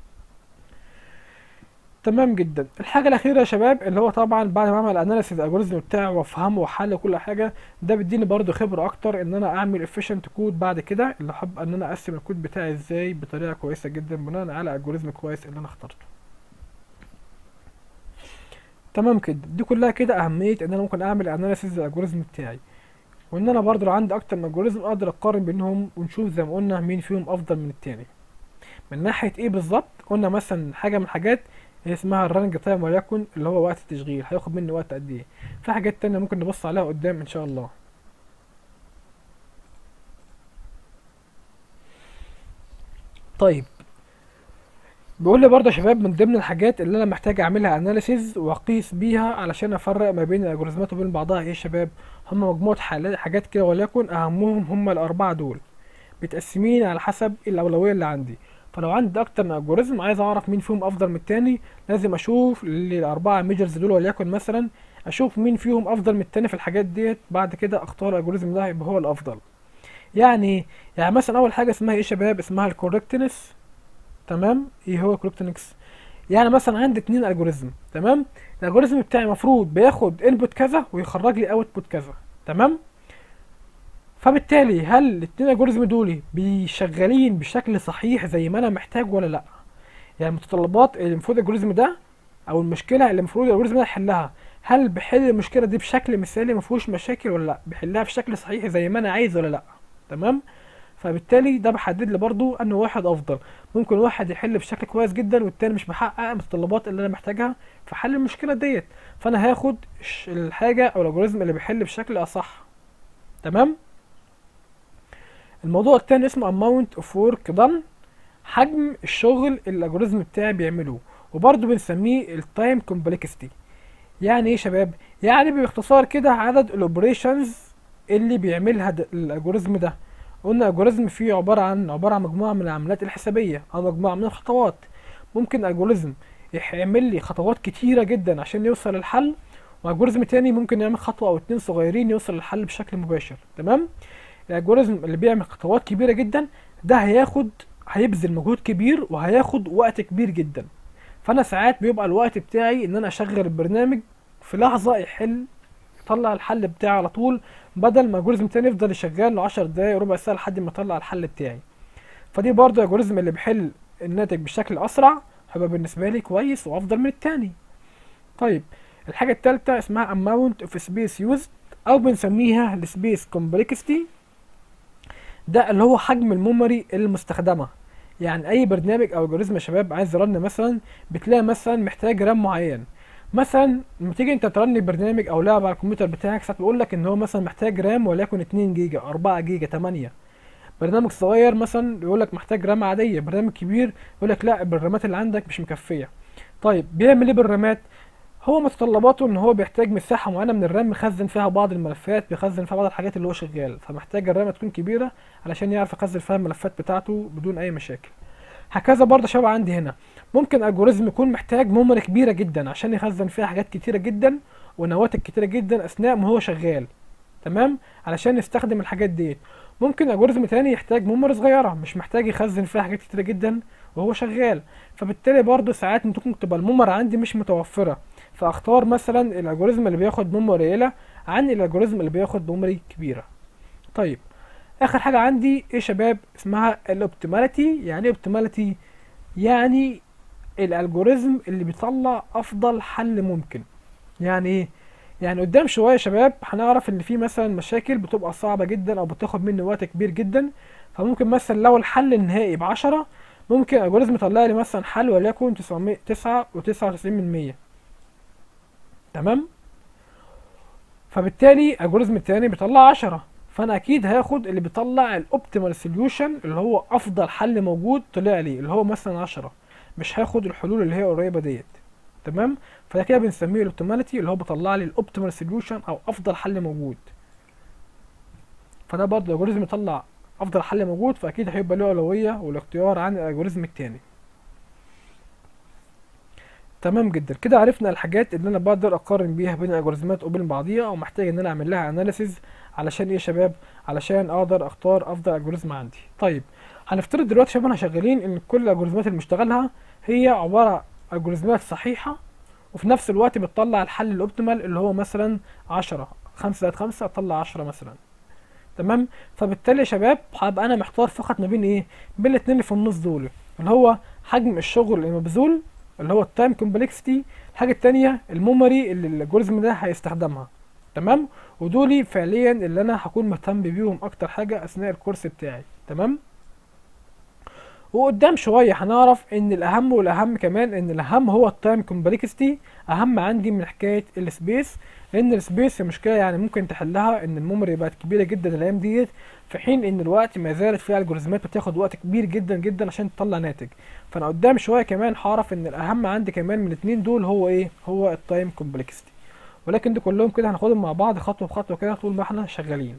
تمام جدا. الحاجه الاخيره يا شباب اللي هو طبعا بعد ما اعمل الاناليسيز الالجوريزم بتاعه وافهمه واحل كل حاجه، ده بيديني برده خبره اكتر ان انا اعمل افيشنت كود بعد كده، اللي حابب ان انا اقسم الكود بتاعي ازاي بطريقه كويسه جدا بناء على الالجوريزم كويس اللي انا اخترته. تمام كده، دي كلها كده اهميه ان انا ممكن اعمل اناليسيز للالجوريزم بتاعي، وان انا برضو لو عندي اكتر من الجوريزم اقدر اقارن بينهم ونشوف زي ما قلنا مين فيهم افضل من التاني. من ناحيه ايه بالظبط؟ قلنا مثلا حاجه من الحاجات هي اسمها الرننج تايم، وليكن اللي هو وقت التشغيل هياخد مني وقت قد ايه. في حاجات تانية ممكن نبص عليها قدام ان شاء الله. طيب بيقول لي برضه يا شباب من ضمن الحاجات اللي انا محتاج اعملها اناليسيز واقيس بيها علشان افرق ما بين الالجوريزمات وبين بعضها ايه يا شباب؟ هم مجموعه حاجات كده، وليكن اهمهم هم الاربعه دول متقسمين على حسب الاولويه اللي عندي. فلو عندي اكتر من الجوريزم عايز اعرف مين فيهم افضل من التاني، لازم اشوف الاربعه ميجرز دول، وليكن مثلا اشوف مين فيهم افضل من التاني في الحاجات ديت، بعد كده اختار الالجوريزم ده يبقى هو الافضل. يعني يعني مثلا اول حاجه اسمها ايه يا شباب؟ اسمها الكوركتنس. تمام، ايه هو الكوركتنس؟ يعني مثلا عندي اتنين الجوريزم، تمام، الالجوريزم بتاعي المفروض بياخد انبوت كذا ويخرج لي اوتبوت كذا، تمام. فبالتالي هل الاتنين الجوريزم دول بيشغالين بشكل صحيح زي ما انا محتاج ولا لا؟ يعني المتطلبات اللي المفروض الالجوريزم ده، او المشكله اللي المفروض الالجوريزم ده يحلها، هل بيحل المشكله دي بشكل مثالي ما فيهوش مشاكل ولا لا؟ بيحلها بشكل صحيح زي ما انا عايز ولا لا؟ تمام. فبالتالي ده بحدد لي برضو ان واحد افضل. ممكن واحد يحل بشكل كويس جدا والتاني مش محقق المتطلبات اللي انا محتاجها في حل المشكله ديت، فانا هاخد الحاجه او الالجوريزم اللي بيحل بشكل اصح. تمام. الموضوع التاني اسمه amount of work done، حجم الشغل اللي الالجوريزم بتاعي بيعمله، وبرضه بنسميه التايم كومبلكسيتي. يعني ايه يا شباب؟ يعني باختصار كده عدد الاوبريشنز اللي بيعملها الالجوريزم ده. قلنا الالجوريزم فيه عباره عن مجموعه من العمليات الحسابيه او مجموعه من الخطوات. ممكن الجوريزم يعمل لي خطوات كتيره جدا عشان يوصل للحل، والجوريزم تاني ممكن يعمل خطوه او اتنين صغيرين يوصل للحل بشكل مباشر. تمام. الالجوريزم اللي بيعمل خطوات كبيره جدا ده هيبذل مجهود كبير وهياخد وقت كبير جدا. فانا ساعات بيبقى الوقت بتاعي ان انا اشغل البرنامج في لحظه يطلع الحل بتاعي على طول، بدل ما الجوريزم تاني يفضل يشغل له 10 دقايق ربع ساعه لحد ما يطلع الحل بتاعي. فدي برضه الجوريزم اللي بيحل الناتج بشكل اسرع هيبقى بالنسبه لي كويس وافضل من التاني. طيب، الحاجه الثالثه اسمها amount of space used، او بنسميها السبيس كومبلكسيتي. ده اللي هو حجم الميموري المستخدمه. يعني اي برنامج او الجوريزم يا شباب عايز يرن مثلا، بتلاقي مثلا محتاج رام معين. مثلا لما تيجي انت ترن برنامج او لعبه على الكمبيوتر بتاعك، ساعات بيقول لك ان هو مثلا محتاج رام وليكن 2 جيجا، 4 جيجا، 8. برنامج صغير مثلا يقول لك محتاج رام عاديه، برنامج كبير يقول لك لا الرامات اللي عندك مش مكفيه. طيب بيعمل ايه بالرامات؟ هو متطلباته ان هو بيحتاج مساحه معينه من الرام يخزن فيها بعض الملفات، بيخزن فيها بعض الحاجات اللي هو شغال، فمحتاج الرام تكون كبيره علشان يعرف يخزن فيها الملفات بتاعته بدون اي مشاكل. هكذا برضه شباب عندي هنا ممكن الجوريزم يكون محتاج ميموري كبيره جدا عشان يخزن فيها حاجات كتيره جدا ونواتج كتيره جدا اثناء ما هو شغال، تمام، علشان يستخدم الحاجات ديت. ممكن الجوريزم تاني يحتاج ميموري صغيره مش محتاج يخزن فيها حاجات كتيره جدا وهو شغال، فبالتالي برضه ساعات ممكن تبقى الميموري عندي مش متوفره، فاختار مثلا الالجوريزم اللي بياخد ميموري قليله عن الالجوريزم اللي بياخد ميموري كبيره. طيب، اخر حاجه عندي ايه يا شباب؟ اسمها الاوبتيماليتي. يعني ايه اوبتيماليتي؟ يعني الالجوريزم اللي بيطلع افضل حل ممكن. يعني ايه؟ يعني قدام شويه يا شباب هنعرف ان في مثلا مشاكل بتبقى صعبه جدا او بتاخد مني وقت كبير جدا، فممكن مثلا لو الحل النهائي ب10، ممكن الالجوريزم يطلع لي مثلا حل وليكن 999%. تمام. فبالتالي الالجوريزم التاني بيطلع 10، فانا اكيد هاخد اللي بيطلع الاوبتيمال سوليوشن اللي هو افضل حل موجود طلع لي اللي هو مثلا 10، مش هاخد الحلول اللي هي قريبه ديت. تمام. فده كده بنسميه الاوبتيماليتي اللي هو بيطلع لي الاوبتيمال سوليوشن او افضل حل موجود. فده برضه الالجوريزم يطلع افضل حل موجود فاكيد هيبقى له اولويه والاختيار عن الالجوريزم التاني. تمام جدا، كده عرفنا الحاجات اللي انا بقدر اقارن بيها بين الالجوريزمات وبين بعضيها ومحتاج ان انا اعمل لها اناليسيز. علشان ايه يا شباب؟ علشان اقدر اختار افضل الجوريزم عندي. طيب، هنفترض دلوقتي شباب احنا شغالين ان كل الالجوريزمات اللي بنشتغلها هي عباره عن الجوريزمات صحيحه وفي نفس الوقت بتطلع الحل الاوبتيمال اللي هو مثلا 10، 5 زائد 5 اطلع 10 مثلا. تمام. فبالتالي يا شباب هبقى انا محتار فقط ما بين ايه؟ بين الاتنين اللي في النص دول، اللي هو حجم الشغل المبذول اللي هو التايم كومبلكسيتي، الحاجه التانية الميموري اللي الالجوريزم ده هيستخدمها. تمام. ودولي فعليا اللي انا هكون مهتم بيهم اكتر حاجه اثناء الكورس بتاعي. تمام. وقدام شويه هنعرف ان الاهم والاهم كمان ان الاهم هو التايم كومبلكسيتي، اهم عندي من حكايه السبيس، لان السبيس مشكله يعني ممكن تحلها ان الميموري بقت كبيره جدا الايام ديت، في حين ان الوقت ما زالت فيها الجوريزمات بتاخد وقت كبير جدا جدا عشان تطلع ناتج. فانا قدام شويه كمان هعرف ان الاهم عندي كمان من الاثنين دول هو ايه؟ هو التايم كومبلكسيتي. ولكن دي كلهم كده هناخدهم مع بعض خطوه بخطوه كده طول ما احنا شغالين.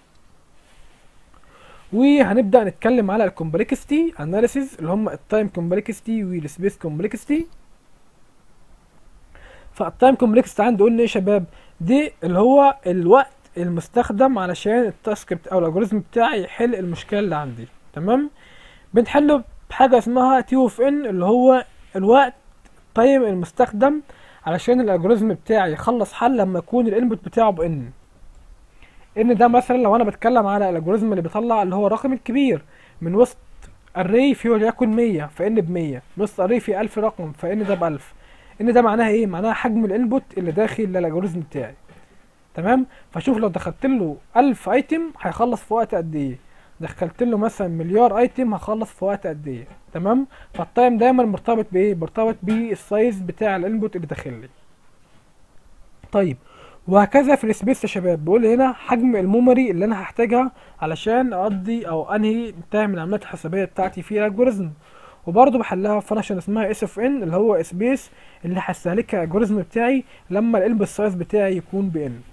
وهنبدا نتكلم على الكومبلكسيتي اناليسيز اللي هم التايم كومبلكسيتي والسبيس كومبلكسيتي. فالتايم كومبلكس عندي قلنا ايه يا شباب؟ دي اللي هو الوقت المستخدم علشان التاسك او الالجوريزم بتاعي يحل المشكله اللي عندي. تمام. بنحله بحاجه اسمها تي اوف ان، اللي هو الوقت التايم المستخدم علشان الالجوريزم بتاعي يخلص حل لما يكون الانبوت بتاعه بان. ان ده مثلا لو انا بتكلم على الالجوريزم اللي بيطلع اللي هو الرقم الكبير من وسط array فيه وليكن 100، فان ب 100 وسط array فيه 1000 رقم، فان ده ب 1000. ان ده معناها ايه؟ معناها حجم الانبوت اللي داخل للالجوريزم بتاعي. تمام. فشوف لو دخلت له 1000 ايتم هيخلص في وقت قد ايه، دخلت له مثلا مليار ايتم هخلص في وقت قد ايه. تمام. فالتايم دايما مرتبط بايه؟ مرتبط بالسايز بتاع الانبوت اللي داخل لي. طيب، وهكذا في السبيس يا شباب. بيقول لي هنا حجم الميموري اللي انا هحتاجها علشان اقضي او انهي انتهي من العمليات الحسابيه بتاعتي في الالجوريزم، وبرضه بحلها في فانكشن اسمها اس اف ان، اللي هو سبيس اللي هستهلكها الالجوريزم بتاعي لما الانبوت سايز بتاعي يكون بان.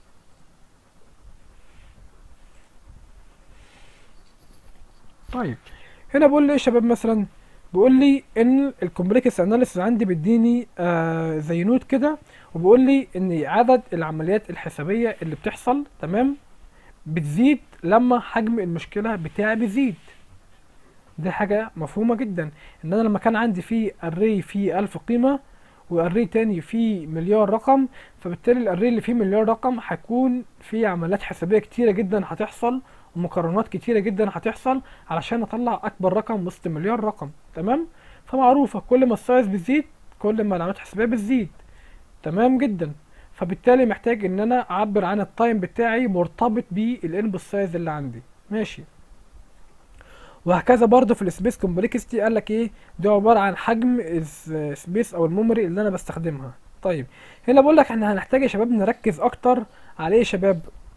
طيب، هنا بقول لي ايه يا شباب؟ مثلا بيقول لي ان الكومبلكس اناليسيس عندي بيديني زي نوت كده، وبيقول لي ان عدد العمليات الحسابيه اللي بتحصل تمام بتزيد لما حجم المشكله بتاعي بيزيد. دي حاجه مفهومه جدا، ان انا لما كان عندي فيه اري فيه 1000 قيمه واري تاني فيه مليار رقم، فبالتالي الاري اللي فيه مليار رقم هيكون فيه عمليات حسابيه كتيره جدا هتحصل ومقارنات كتيره جدا هتحصل علشان اطلع اكبر رقم وسط مليار رقم. تمام. فمعروفه كل ما السايز بيزيد كل ما العمليات الحسابيه بتزيد. تمام جدا. فبالتالي محتاج ان انا اعبر عن التايم بتاعي مرتبط بالانبوت سايز اللي عندي. ماشي. وهكذا برضو في السبيس كومبلكسيتي قال لك ايه؟ دي عباره عن حجم السبيس او الميموري اللي انا بستخدمها. طيب، هنا بقول لك احنا هنحتاج يا شباب نركز اكتر على ايه يا شباب؟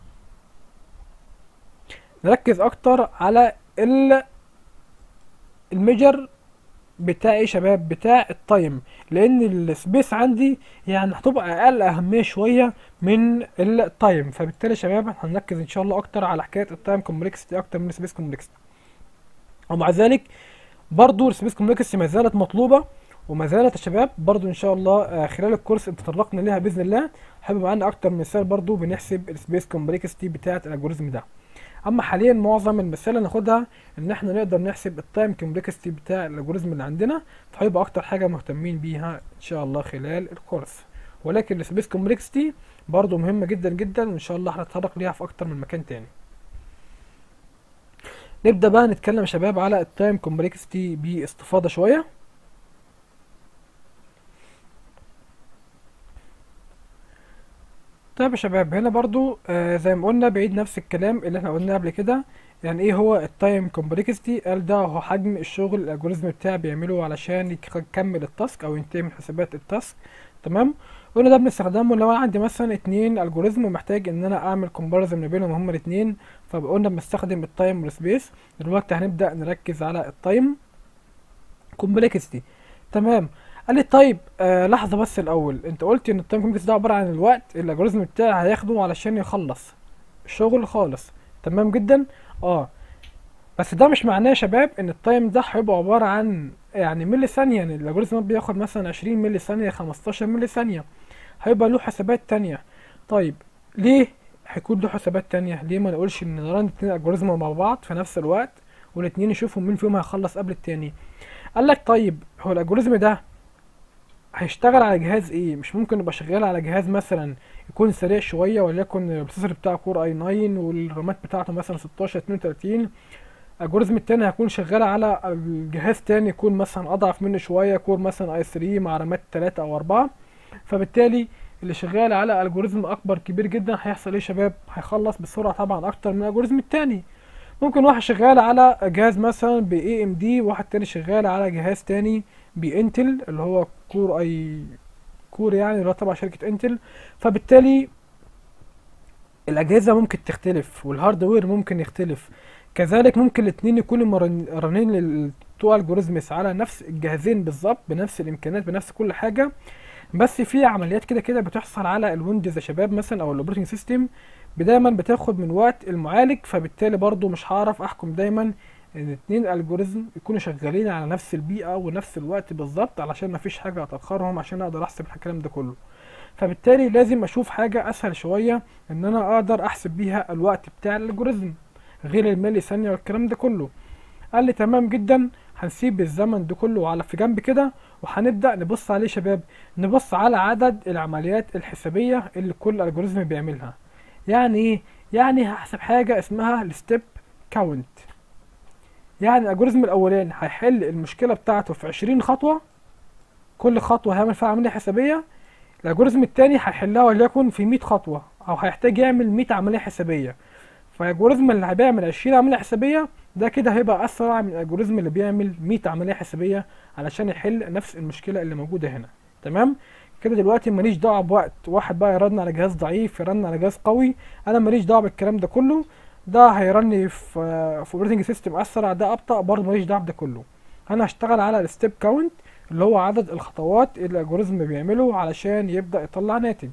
نركز اكتر على الميجر بتاع ايه يا شباب؟ بتاع التايم، لان السبيس عندي يعني هتبقى اقل اهميه شويه من التايم. فبالتالي يا شباب هنركز ان شاء الله اكتر على حكايه التايم كومبلكسيتي اكتر من السبيس كومبلكسيتي. ومع ذلك برضو السبيس كومبلكسيتي ما زالت مطلوبه، وما زالت يا شباب برضو ان شاء الله خلال الكورس تطرقنا ليها باذن الله. حابب معانا اكتر من مثال برضو بنحسب السبيس كومبلكسيتي بتاعه الالجوريزم ده. اما حاليا معظم المثال اللي هناخدها ان احنا نقدر نحسب التايم كومبلكسيتي بتاع الالجوريزم اللي عندنا، فهيبقى اكتر حاجه مهتمين بيها ان شاء الله خلال الكورس. ولكن السبيس كومبلكسيتي برضو مهمه جدا جدا، وان شاء الله هنتطرق ليها في اكتر من مكان تاني. نبدا بقى نتكلم يا شباب على التايم كومبلكسيتي باستفاضه شويه. طيب يا شباب، هنا برضو زي ما قلنا بعيد نفس الكلام اللي احنا قلناه قبل كده. يعني ايه هو التايم كومبلكسيتي؟ قال ده هو حجم الشغل الالجوريزم بتاعي بيعمله علشان يكمل التاسك او ينتهي من حسابات التاسك. تمام. قلنا ده بنستخدمه لو انا عندي مثلا اتنين الجوريزم ومحتاج ان انا اعمل كومباريزن ما بينهم هما الاتنين، فقلنا بنستخدم التايم والسبيس. دلوقتي هنبدا نركز على التايم كومبلكسيتي. تمام. قال لي طيب لحظه بس، الاول انت قلت ان التايم كومبلكس ده عباره عن الوقت اللي الالجوريزم بتاعي هياخده علشان يخلص الشغل خالص. تمام جدا. اه، بس ده مش معناه يا شباب ان التايم ده هيبقى عباره عن يعني ملي ثانيه. يعني الالجوريزم بياخد مثلا 20 ملي ثانيه، 15 ملي ثانيه، هيبقى له حسابات تانية. طيب، ليه هيكون له حسابات تانية؟ ليه ما نقولش ان نرن اتنين الجوريزم مع بعض في نفس الوقت والاتنين يشوفوا مين فيهم هيخلص قبل التاني؟ قال لك طيب هو الالجوريزم ده هيشتغل على جهاز ايه؟ مش ممكن يبقى شغال على جهاز مثلا يكون سريع شويه وليكن البروسيسور بتاعه كور اي 9 والرامات بتاعته مثلا 16 32، الجوريزم التاني هيكون شغال على الجهاز تاني يكون مثلا اضعف منه شويه كور مثلا اي 3 مع رامات 3 او 4. فبالتالي اللي شغال على الجوريزم اكبر كبير جدا هيحصل ايه يا شباب؟ هيخلص بسرعه طبعا اكتر من الجوريزم التاني. ممكن واحد شغال على جهاز مثلا ب اي ام دي، وواحد تاني شغال على جهاز تاني بانتل اللي هو كور اي كور، يعني اللي هو تبع شركة انتل. فبالتالي الاجهزة ممكن تختلف والهاردوير ممكن يختلف. كذلك ممكن الاتنين يكونوا رانين للتو الجوريزمز على نفس الجهازين بالظبط بنفس الامكانيات بنفس كل حاجة، بس في عمليات كده كده بتحصل على الويندوز يا شباب مثلا او الاوبريتنج سيستم دايما بتاخد من وقت المعالج. فبالتالي برضو مش هعرف احكم دايما ان اتنين الجوريزم يكونوا شغالين على نفس البيئة ونفس الوقت بالظبط علشان مفيش حاجة هتأخرهم عشان اقدر احسب الكلام ده كله. فبالتالي لازم اشوف حاجة اسهل شوية ان انا اقدر احسب بيها الوقت بتاع الالجوريزم غير الملي ثانية والكلام ده كله. قال لي تمام جدا، هنسيب الزمن ده كله على في جنب كده، وهنبدأ نبص عليه يا شباب. نبص على عدد العمليات الحسابية اللي كل الجوريزم بيعملها. يعني ايه؟ يعني هحسب حاجة اسمها الستيب كاونت. يعني الالجوريزم الاولاني هيحل المشكلة بتاعته في 20 خطوة، كل خطوة هيعمل فيها عملية حسابية. الالجوريزم التاني هيحلها وليكن في 100 خطوة، او هيحتاج يعمل 100 عملية حسابية. فالالجوريزم اللي بيعمل 20 عملية حسابية ده كده هيبقى اسرع من الالجوريزم اللي بيعمل 100 عملية حسابية علشان يحل نفس المشكلة اللي موجودة هنا. تمام كده. دلوقتي ماليش دعوة بوقت واحد بقى يرن على جهاز ضعيف يرن على جهاز قوي، انا ماليش دعوة بالكلام ده كله. ده هيرني في اوبريتنج سيستم اسرع، ده ابطأ، برضه ماليش دعوة بده كله. انا هشتغل على الستيب كاونت اللي هو عدد الخطوات اللي الالجوريزم بيعمله علشان يبدأ يطلع ناتج،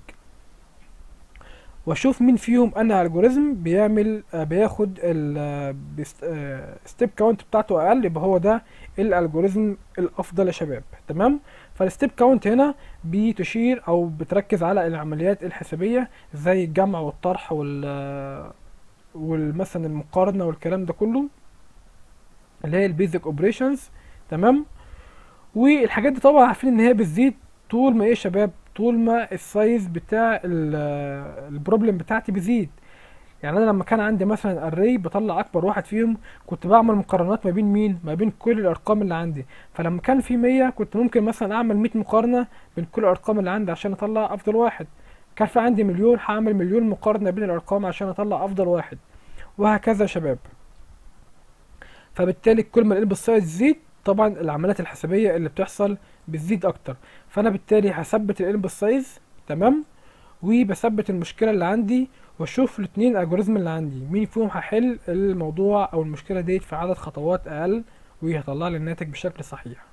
واشوف مين فيهم انا الجوريزم بيعمل بياخد الستيب كاونت بتاعته اقل، يبقى هو ده الالجوريزم الافضل يا شباب. تمام. فالستيب كاونت هنا بتشير او بتركز على العمليات الحسابيه زي الجمع والطرح والمثلا المقارنه والكلام ده كله، اللي هي البيزك اوبريشنز. تمام. والحاجات دي طبعا عارفين ان هي بتزيد طول ما ايه يا شباب، طول ما السايز بتاع البروبلم بتاعتي بيزيد. يعني انا لما كان عندي مثلا اري بطلع اكبر واحد فيهم، كنت بعمل مقارنات ما بين مين، ما بين كل الارقام اللي عندي. فلما كان في 100 كنت ممكن مثلا اعمل 100 مقارنة بين كل الارقام اللي عندي عشان اطلع افضل واحد. كان في عندي مليون، هعمل مليون مقارنة بين الارقام عشان اطلع افضل واحد، وهكذا يا شباب. فبالتالي كل ما الانبوت سايز يزيد طبعا العمليات الحسابيه اللي بتحصل بتزيد اكتر. فانا بالتالي هثبت الانبوت سايز. تمام. وبثبت المشكله اللي عندي، واشوف الاثنين الجوريزم اللي عندي مين فيهم هيحل الموضوع او المشكله ديت في عدد خطوات اقل، وهيطلع لي الناتج بشكل صحيح.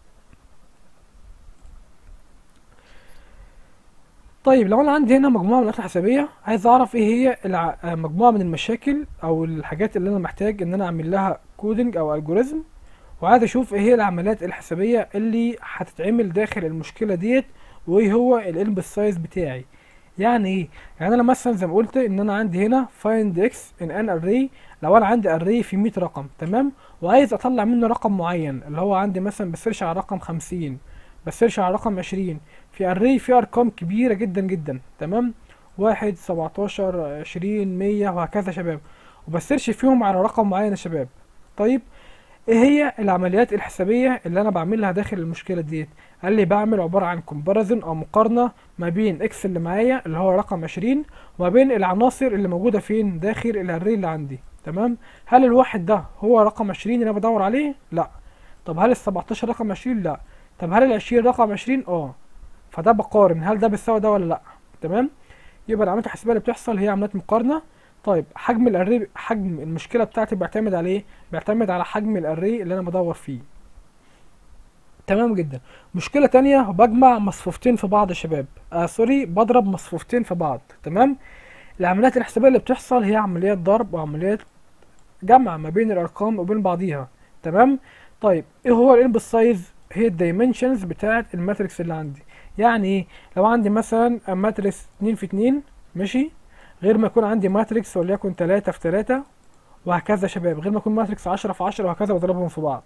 طيب لو انا عندي هنا مجموعه من الالات الحسابيه، عايز اعرف ايه هي مجموعه من المشاكل او الحاجات اللي انا محتاج ان انا اعمل لها كودنج او الجوريزم، وعايز اشوف ايه هي العمليات الحسابيه اللي هتتعمل داخل المشكله ديت، وايه هو الانبوت سايز بتاعي. يعني ايه؟ يعني انا مثلا زي ما قلت ان انا عندي هنا find x in an array. لو انا عندي array في 100 رقم، تمام، وعايز اطلع منه رقم معين، اللي هو عندي مثلا بسيرش على رقم 50، بسيرش على رقم 20 في array فيه ارقام كبيره جدا جدا. تمام. 1 17 20 100 وهكذا يا شباب، وبسيرش فيهم على رقم معين يا شباب. طيب ايه هي العمليات الحسابية اللي انا بعملها داخل المشكلة ديت؟ قال لي بعمل عبارة عن كومباريزن او مقارنة ما بين اكس اللي معايا اللي هو رقم 20 وما بين العناصر اللي موجودة فين داخل الاري اللي عندي. تمام. هل الواحد ده هو رقم 20 اللي انا بدور عليه؟ لا. طب هل ال 17 رقم 20؟ لا. طب هل ال 20 رقم 20؟ اه. فده بقارن هل ده بيساوي ده ولا لا. تمام. يبقى العمليات الحسابية اللي بتحصل هي عمليات مقارنة. طيب حجم الاري، حجم المشكله بتاعتي بيعتمد على ايه؟ بيعتمد على حجم الاري اللي انا بدور فيه. تمام جدا. مشكله تانية، بجمع مصفوفتين في بعض يا شباب، سوري، بضرب مصفوفتين في بعض. تمام. العمليات الحسابيه اللي بتحصل هي عمليات ضرب وعمليات جمع ما بين الارقام وبين بعضيها. تمام. طيب ايه هو الانبوت سايز؟ هي الدايمنشنز بتاعه الماتريكس اللي عندي. يعني ايه؟ لو عندي مثلا ماتريكس 2 في 2، ماشي، غير ما يكون عندي ماتريكس وليكن 3 في 3 وهكذا يا شباب، غير ما يكون ماتريكس 10 في 10 وهكذا، واضربهم في بعض.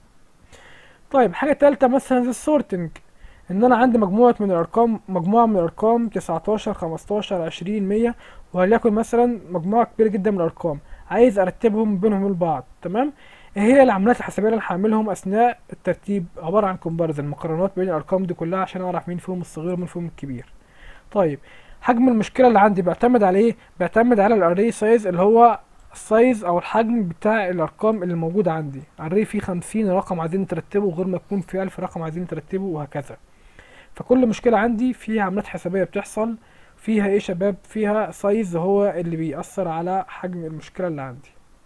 طيب حاجة تالتة مثلا السورتنج، ان انا عندي مجموعة من الارقام، مجموعة من الارقام 19 15 20 100 وليكن مثلا مجموعة كبيرة جدا من الارقام، عايز ارتبهم بينهم البعض. تمام. ايه هي العمليات الحسابية اللي انا هعملهم اثناء الترتيب؟ عبارة عن كومباريزن، مقارنات بين الارقام دي كلها عشان اعرف مين فيهم الصغير ومين فيهم الكبير. طيب حجم المشكله اللي عندي بيعتمد على ايه؟ بيعتمد على الاري سايز، اللي هو السايز او الحجم بتاع الارقام اللي موجوده عندي. اري فيه 50 رقم عايزين نترتبه غير ما يكون فيه 1000 رقم عايزين نترتبه وهكذا. فكل مشكله عندي فيها عمليات حسابيه بتحصل فيها ايه يا شباب؟ فيها سايز هو اللي بيأثر على حجم المشكله اللي عندي.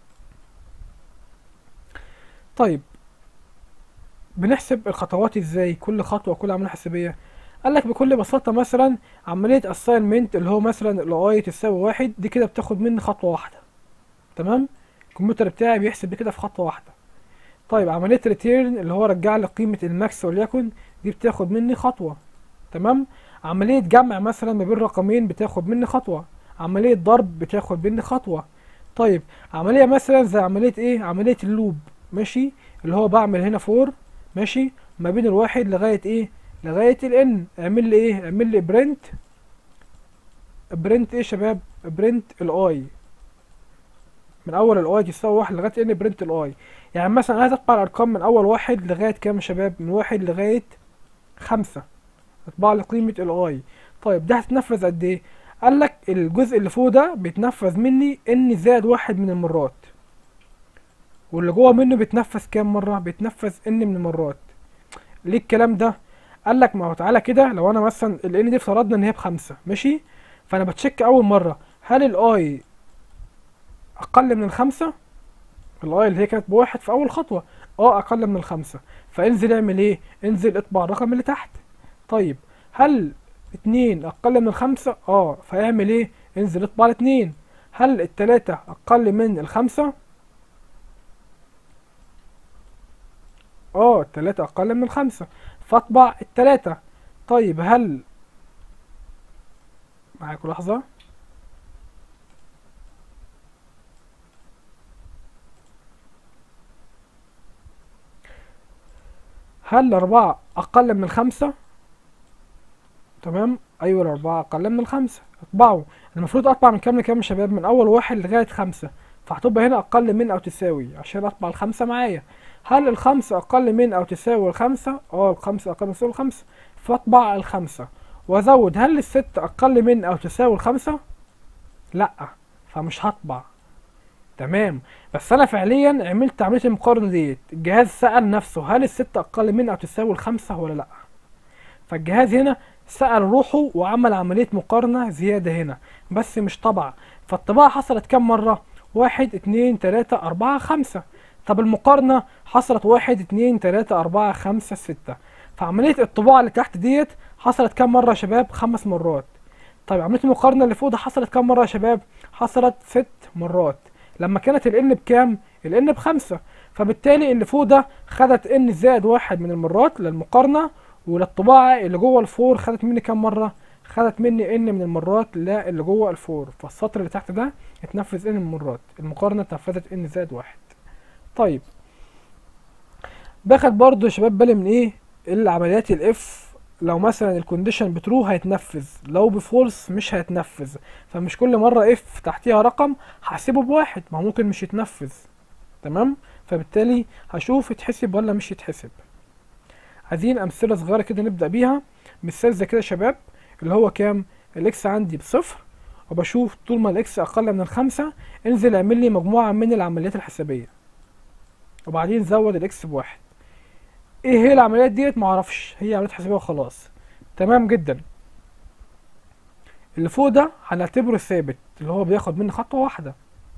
طيب بنحسب الخطوات ازاي؟ كل خطوه كل عمليه حسابيه. قال لك بكل بساطه مثلا عمليه اساينمنت اللي هو مثلا الاي تساوي 1 دي كده بتاخد مني خطوه واحده. تمام. الكمبيوتر بتاعي بيحسب دي كده في خطوه واحده. طيب عمليه ريتيرن اللي هو رجع لي قيمه الماكس وليكن، دي بتاخد مني خطوه. تمام. عملية جمع مثلا ما بين رقمين بتاخد مني خطوة. عملية ضرب بتاخد مني خطوة. طيب عملية مثلا زي عملية ايه، عملية اللوب، ماشي، اللي هو بعمل هنا فور، ماشي، ما بين الواحد لغاية ايه، لغاية الان. اعمل لي ايه، اعمل لي برنت، برنت ايه يا شباب، برنت الاي، من اول الاي تساوي واحد لغاية ان برنت الاي. يعني مثلا عايز اطبع الارقام من اول واحد لغاية كام يا شباب، من واحد لغاية 5، اطبع لي قيمة الاي. طيب ده هتتنفذ قد ايه؟ قال لك الجزء اللي فوق ده بيتنفذ مني ان زائد واحد من المرات، واللي جوه منه بيتنفذ كام مرة؟ بيتنفذ ان من المرات. ليه الكلام ده؟ قال لك ما هو تعالى كده، لو انا مثلا ال ان دي افترضنا ان هي بخمسة، ماشي، فانا بتشيك اول مرة هل الاي اقل من الخمسة. الاي اللي هي كانت بواحد في اول خطوة، اه اقل من الخمسة، فانزل اعمل ايه، انزل اطبع الرقم اللي تحت. طيب هل اتنين اقل من الخمسة؟ اه، فاعمل ايه، انزل اطبع الاتنين. هل التلاتة اقل من الخمسة؟ اه التلاتة اقل من الخمسة، فاطبع التلاتة. طيب هل، معاكوا لحظة، هل الأربعة أقل من الخمسة؟ تمام، أيوة الأربعة أقل من الخمسة، اطبعوا. المفروض أطبع من كام لكام يا شباب؟ من أول واحد لغاية خمسة، فهتبقى هنا أقل من أو تساوي عشان أطبع الخمسة معايا. هل الخمسة أقل من أو تساوي الخمسة؟ اه الخمسة أقل من أو تساوي الخمسة، فاطبع الخمسة وأزود. هل الستة أقل من أو تساوي الخمسة؟ لأ، فمش هطبع. تمام، بس انا فعليا عملت عمليه المقارنه ديت، الجهاز سأل نفسه هل الستة اقل من او تساوي الخمسة ولا لا. فالجهاز هنا سأل روحه وعمل عمليه مقارنه زياده هنا، بس مش طبع. فالطباعه حصلت كام مره؟ واحد اتنين تلاتة اربعة خمسة. طب المقارنه حصلت واحد اتنين تلاتة اربعة خمسة ستة. فعمليه الطباعه اللي تحت ديت حصلت كام مره يا شباب؟ 5 مرات. طيب عمليه المقارنه اللي فوق ده حصلت كام مره يا شباب؟ حصلت 6 مرات. لما كانت ال n بكام؟ ال n بخمسة. فبالتالي اللي فوق ده خدت n زائد واحد من المرات للمقارنة، وللطباعة اللي جوه الفور خدت مني كام مرة؟ خدت مني n من المرات لا اللي جوه الفور. فالسطر اللي تحت ده اتنفذ n من المرات، المقارنة اتنفذت n زائد واحد. طيب باخد برضو يا شباب بالي من ايه؟ العمليات الاف، لو مثلا الكونديشن بترو هيتنفذ، لو بفولس مش هيتنفذ. فمش كل مره اف تحتيها رقم هحسبه بواحد، ما هو ممكن مش يتنفذ. تمام، فبالتالي هشوف يتحسب ولا مش يتحسب. عايزين امثله صغيره كده نبدا بيها. مثال زي كده يا شباب، اللي هو كام؟ الاكس عندي بصفر، وبشوف طول ما الاكس اقل من الخمسة انزل اعمل لي مجموعه من العمليات الحسابيه، وبعدين زود الاكس بواحد. ايه هي العمليات ديت؟ معرفش، هي عمليات حسابيه وخلاص. تمام جدا. اللي فوق ده هنعتبره ثابت، اللي هو بياخد مني خطوه واحده.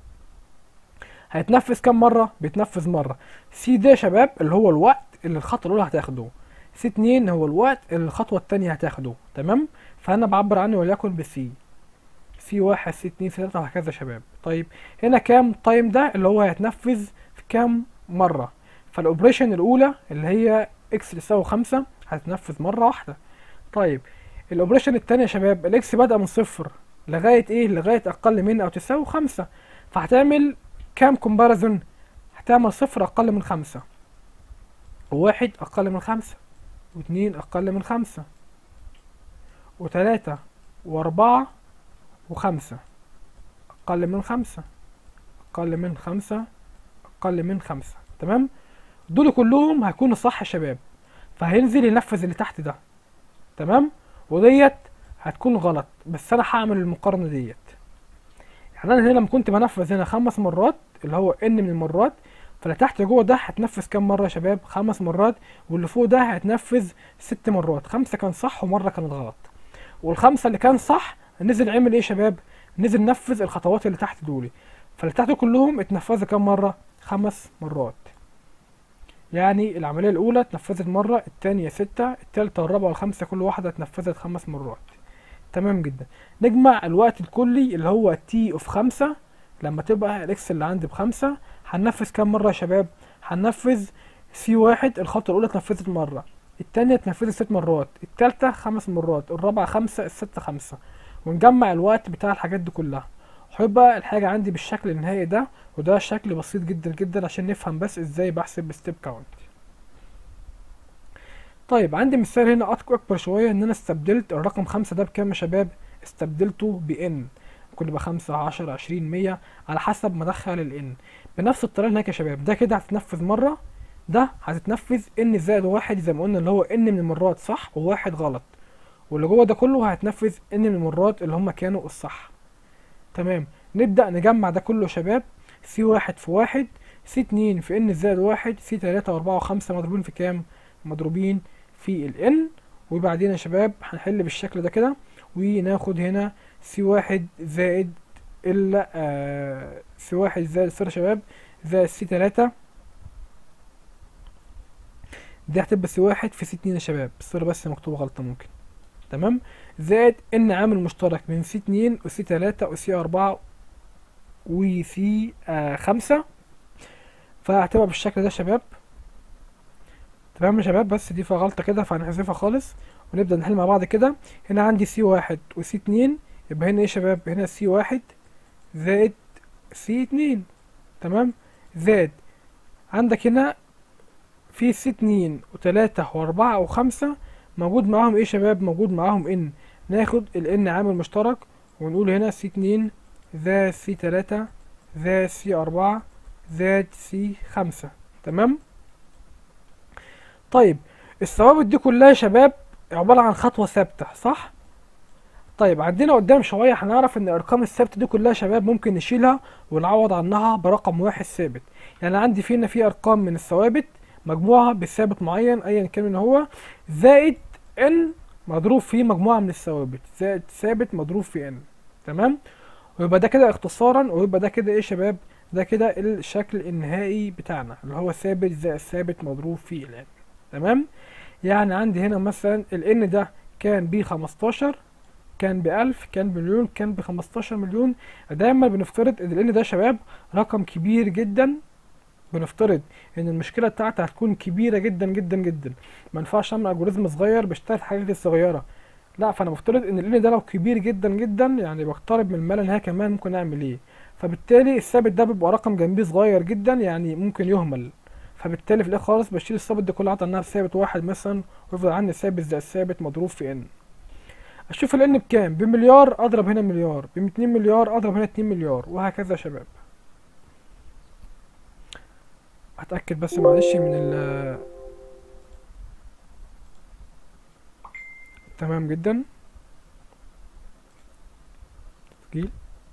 هيتنفذ كام مره؟ بيتنفذ مره. سي ده يا شباب اللي هو الوقت اللي الخطوه الاولى هتاخده، سي 2 هو الوقت اللي الخطوه الثانيه هتاخده. تمام، فانا بعبر عنه وليكن بسي، سي واحد سي 2 سي 3 وهكذا يا شباب. طيب هنا كام تايم ده اللي هو هيتنفذ في كام مره؟ فالاوبريشن الاولى اللي هي اكس تساوي 5 هتتنفذ مره واحده. طيب الاوبريشن التاني يا شباب، الاكس بدأ من صفر لغاية ايه؟ لغاية اقل من او تساوي 5، فهتعمل كام كومباريزون؟ هتعمل صفر اقل من 5، وواحد اقل من 5، واتنين اقل من 5، وتلاتة واربعة وخمسة اقل من 5، اقل من 5، اقل من 5. تمام، دول كلهم هيكونوا صح يا شباب، فهينزل ينفذ اللي تحت ده. تمام، وديت هتكون غلط، بس انا هعمل المقارنه ديت. يعني انا هنا لما كنت بنفذ هنا 5 مرات اللي هو n من المرات، فاللي تحت جوه ده هتنفذ كام مره يا شباب؟ 5 مرات، واللي فوق ده هتنفذ 6 مرات. 5 كان صح ومره كانت غلط، والخمسه اللي كان صح نزل عمل ايه يا شباب؟ نزل نفذ الخطوات اللي تحت دول، فاللي تحت كلهم اتنفذوا كام مره؟ 5 مرات. يعني العملية الأولى اتنفذت مرة، التانية 6، التالتة والرابعة والخامسة كل واحدة اتنفذت 5 مرات. تمام جدا. نجمع الوقت الكلي اللي هو تي اوف 5 لما تبقى الاكس اللي عندي ب5. هننفذ كام مرة يا شباب؟ هننفذ سي واحد الخطوة الأولى اتنفذت مرة، التانية تنفذها 6 مرات، التالتة 5 مرات، الرابعة 5، الستة 5. ونجمع الوقت بتاع الحاجات دي كلها، هيبقى الحاجة عندي بالشكل النهائي ده. وده شكل بسيط جدا جدا عشان نفهم بس ازاي بحسب ستيب كاونت. طيب عندي مثال هنا اكبر شوية، ان انا استبدلت الرقم 5 ده بكام يا شباب؟ استبدلته بN. ممكن يبقى 5، 10، 20، 100، على حسب ما ادخل الN. بنفس الطريقة هناك يا شباب، ده كده هتتنفذ مرة، ده هتتنفذ N زائد 1 زي ما قلنا، اللي هو N من المرات صح وواحد غلط، واللي جوه ده كله هيتنفذ N من المرات اللي هما كانوا الصح. تمام. نبدأ نجمع ده كله يا شباب. C1 في 1، C2 في N زائد 1، C3 و4 و5 مضروبين في كام؟ مضروبين في ال N. وبعدين يا شباب هنحل بالشكل ده كده، وناخد هنا C1 زائد C1 زائد يا شباب زائد C3. دي هتبقى C1 في C2 يا شباب، الصورة بس مكتوبة غلطة ممكن. تمام. زائد N عامل مشترك من C2 و C3 و C4 و C5. فهتبقى بالشكل ده يا شباب. تمام يا شباب، بس دي فيها غلطة كده فهنحذفها خالص ونبدأ نحل مع بعض كده. هنا عندي C1 و C2، يبقى هنا ايه يا شباب؟ هنا C1 زائد C2. تمام. زائد عندك هنا في C2 و3 و4 و5 موجود معاهم ايه يا شباب؟ موجود معاهم N. ناخد ال N عامل مشترك ونقول هنا C2 زائد C3 زائد C4 زائد C5. تمام. طيب الثوابت دي كلها يا شباب عبارة عن خطوة ثابتة صح؟ طيب عندنا قدام شوية هنعرف ان الارقام الثابتة دي كلها يا شباب ممكن نشيلها ونعوض عنها برقم واحد ثابت. يعني عندي فينا في ارقام من الثوابت مجموعة بثابت معين ايا كان من هو، زائد n مضروب في مجموعة من الثوابت، زائد ثابت مضروب في n. تمام. ويبقى ده كده اختصارا، ويبقى ده كده ايه يا شباب؟ ده كده الشكل النهائي بتاعنا اللي هو ثابت زائد ثابت مضروب في n. تمام. يعني عندي هنا مثلا ال N ده كان ب15، كان ب1000، كان بمليون، كان ب15 مليون. دايما بنفترض ان ال N ده يا شباب رقم كبير جدا، بنفترض ان المشكله بتاعتي هتكون كبيره جدا جدا جدا. ما ينفعش اعمل الجوريزم صغير بيشتغل الحاجات الصغيره، لا. فانا مفترض ان ال N ده لو كبير جدا جدا يعني بقترب من الملا نهايه كمان، ممكن اعمل ايه؟ فبالتالي الثابت ده بيبقى رقم جنبيه صغير جدا يعني ممكن يهمل. فبالتالي في الاخر خالص بشيل الثابت ده كله، عنها ثابت واحد مثلا، ويفضل عندي ثابت زائد ثابت مضروب في n. اشوف ال n بكام؟ بمليار اضرب هنا مليار، ب2 مليار اضرب هنا 2 مليار، وهكذا يا شباب. اتاكد بس معلش من تمام جدا. تسجيل.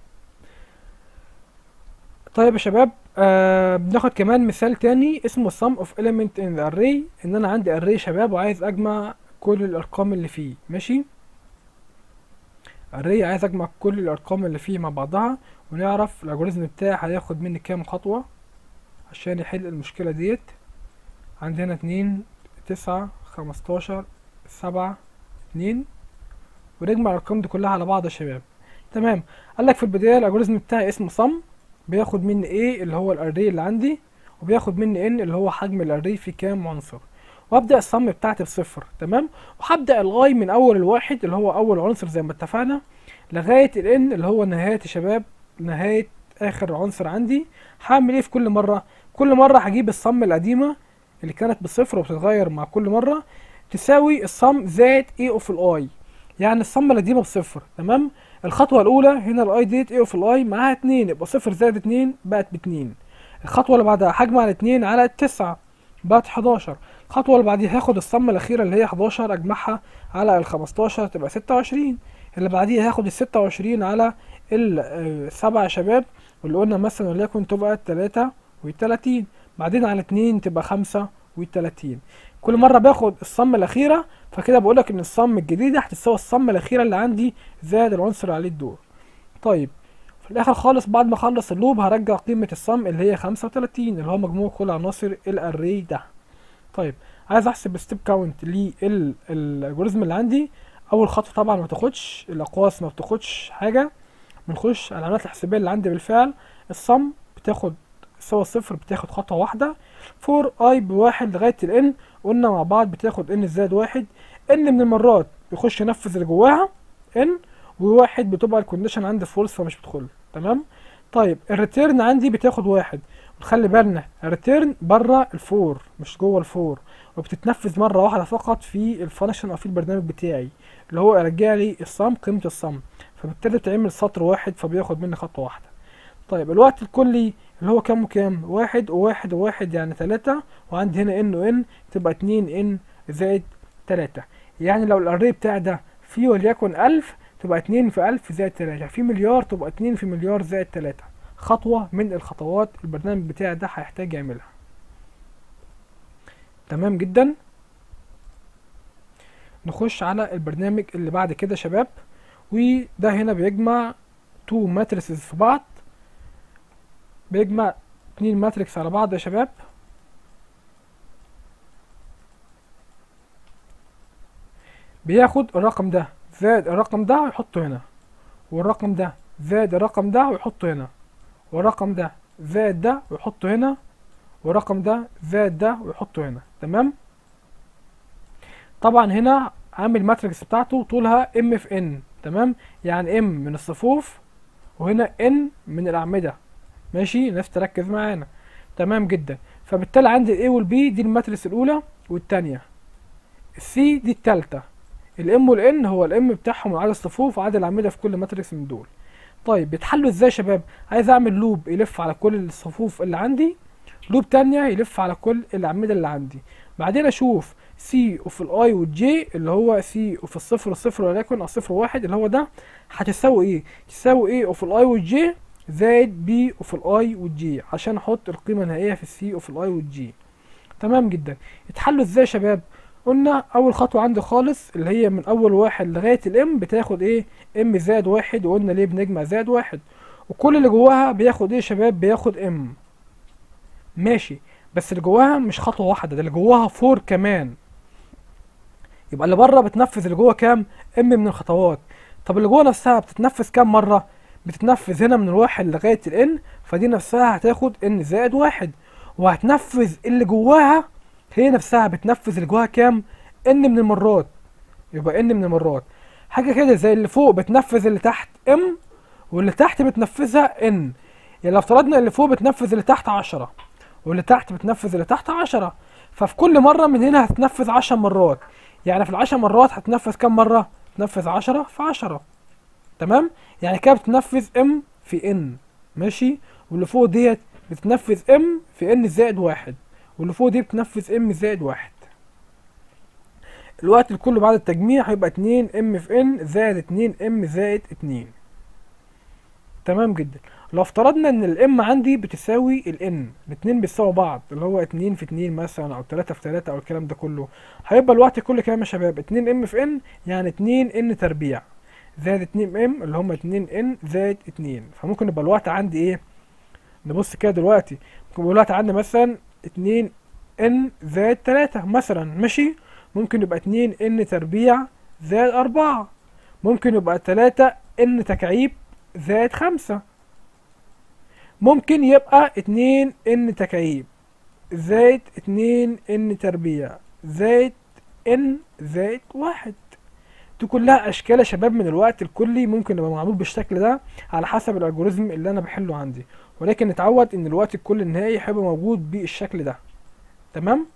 طيب يا شباب بناخد كمان مثال تاني اسمه sum of element in the array. ان انا عندي array شباب وعايز اجمع كل الارقام اللي فيه. ماشي. array عايز اجمع كل الارقام اللي فيه مع بعضها، ونعرف الالجوريزم بتاعي هياخد مني كام خطوة عشان يحل المشكلة ديت. عندنا 2، 9، 15، 7، 2، ونجمع الارقام دي كلها على بعض يا شباب. تمام. قالك في البداية الالجوريزم بتاعي اسمه sum، بياخد مني ايه اللي هو الاري اللي عندي، وبياخد مني ان اللي هو حجم الاري في كام عنصر، وابدا الصم بتاعتي بصفر. تمام. وهبدا الغاي من اول الواحد اللي هو اول عنصر زي ما اتفقنا لغايه الان اللي هو نهايه يا شباب، نهايه اخر عنصر عندي. هعمل ايه في كل مره؟ كل مره هجيب الصم القديمه اللي كانت بصفر وبتتغير مع كل مره تساوي الصم زائد اي اوف الاي، يعني الصم القديمه بصفر. تمام. الخطوه الاولى هنا الاي ديت اي اوف الاي معاها 2، يبقى صفر زائد 2 بقت ب2. الخطوه اللي بعدها هجمع ال2 على 9 بقت 11. الخطوه اللي بعديها هاخد الصم الاخيره اللي هي 11 اجمعها على ال15 تبقى 26. اللي بعديها هاخد ال26 على ال7 يا شباب، واللي قلنا مثلا وليكن تبقى 33، بعدين على 2 تبقى 35. كل مره باخد الصم الاخيره، فكده بقولك ان الصم الجديده هتساوي الصم الاخيره اللي عندي زائد العنصر اللي عليه الدور. طيب في الاخر خالص بعد ما اخلص اللوب هرجع قيمه الصم اللي هي 35 اللي هو مجموع كل عناصر الاري ده. طيب عايز احسب الستيب كاونت للالجوريزم اللي عندي. اول خطوه طبعا ما تاخدش الاقواس، ما بتاخدش حاجه، بنخش على العمليات الحسابيه اللي عندي بالفعل. الصم بتاخد يساوي صفر بتاخد خطوة واحدة. فور اي بواحد لغاية الان، قلنا مع بعض بتاخد ان زائد واحد. ان من المرات بيخش ينفذ اللي جواها ان، وواحد بتبقى الكونديشن عندي فولس فمش بتدخل. تمام. طيب الريتيرن عندي بتاخد واحد، وخلي بالنا الريتيرن بره الفور مش جوه الفور، وبتتنفذ مرة واحدة فقط في الفانكشن او في البرنامج بتاعي اللي هو يرجع لي الصم قيمة الصم، فبالتالي بتعمل سطر واحد فبياخد مني خطوة واحدة. طيب الوقت الكلي اللي هو كام وكام؟ واحد وواحد وواحد يعني تلاتة، وعندي هنا ان وان تبقى اتنين ان زائد تلاتة. يعني لو الاري بتاعي ده فيه وليكن 1000 تبقى اتنين في 1000 زائد تلاتة، في مليار تبقى اتنين في مليار زائد تلاتة. خطوة من الخطوات البرنامج بتاعي ده هيحتاج يعملها. تمام جدا. نخش على البرنامج اللي بعد كده يا شباب، وده هنا بيجمع تو ماتريسز في بعض، بيجمع 2 ماتريكس على بعض يا شباب. بياخد الرقم ده زائد الرقم ده ويحطه هنا، والرقم ده زائد الرقم ده ويحطه هنا، والرقم ده زائد ده ويحطه هنا، والرقم ده زائد ده ويحطه هنا. تمام. طبعا هنا عامل ماتريكس بتاعته طولها ام في ان. تمام. يعني ام من الصفوف وهنا ان من الاعمده. ماشي، الناس تركز معانا. تمام جدا. فبالتالي عندي الاي والبي دي الماتريكس الاولى والثانيه، السي دي الثالثه، الام والان هو الام بتاعهم وعدد الصفوف وعدد الاعمده في كل ماتريكس من دول. طيب بيتحلوا ازاي يا شباب؟ عايز اعمل لوب يلف على كل الصفوف اللي عندي، لوب تانية يلف على كل الاعمده اللي عندي، بعدين اشوف سي اوف الاي والجي اللي هو سي اوف الصفر والصفر وليكن الصفر واحد اللي هو ده هتساوي ايه؟ تساوي ايه اوف الاي والجي زائد بي اوف الاي والجي عشان احط القيمه النهائيه في السي اوف الاي والجي. تمام جدا. يتحلوا ازاي يا شباب؟ قلنا اول خطوه عندي خالص اللي هي من اول واحد لغايه الام بتاخد ايه؟ ام زائد واحد، وقلنا ليه بنجمع زائد واحد، وكل اللي جواها بياخد ايه يا شباب؟ بياخد ام. ماشي، بس اللي جواها مش خطوه واحده، ده اللي جواها فور كمان، يبقى اللي بره بتنفذ اللي جوه كام؟ ام من الخطوات. طب اللي جوه نفسها بتتنفذ كام مره؟ بتتنفذ هنا من الواحد لغايه الان، فدي نفسها هتاخد ان زائد واحد، وهتنفذ اللي جواها، هي نفسها بتنفذ اللي جواها كام؟ ان من المرات، يبقى ان من المرات. حاجه كده زي اللي فوق بتنفذ اللي تحت ام، واللي تحت بتنفذها ان. يعني لو افترضنا اللي فوق بتنفذ اللي تحت 10 واللي تحت بتنفذ اللي تحت 10، ففي كل مره من هنا هتنفذ 10 مرات، يعني في ال10 مرات هتنفذ كام مره؟ تنفذ 10 في 10. تمام. يعني كده بتنفذ ام في ان. ماشي. واللي فوق ديت بتنفذ ام في ان زائد واحد، واللي فوق دي بتنفذ ام زائد واحد. الوقت الكل بعد التجميع هيبقى 2 ام في ان زائد 2 ام زائد 2. تمام جدا. لو افترضنا ان الام عندي بتساوي الان، الاتنين بيساووا بعض اللي هو 2 في 2 مثلا او 3 في 3 او الكلام ده كله، هيبقى الوقت كله كام يا شباب؟ 2 ام في ان يعني 2 ان تربيع زائد 2 ام اللي هم 2 ان زائد 2. فممكن يبقى الوقت عندي ايه؟ نبص كده دلوقتي، ممكن يبقى الوقت عندي مثلا 2 ان زائد 3 مثلا. ماشي. ممكن يبقى 2 ان تربيع زائد 4، ممكن يبقى 3 ان تكعيب زائد 5، ممكن يبقى 2 ان تكعيب زائد 2 ان تربيع زائد ان زائد 1. دي كلها اشكال يا شباب من الوقت الكلي، ممكن يبقى معمول بالشكل ده على حسب الالجوريزم اللي انا بحله عندي، ولكن نتعود ان الوقت الكلي النهائي هيبقى موجود بالشكل ده. تمام.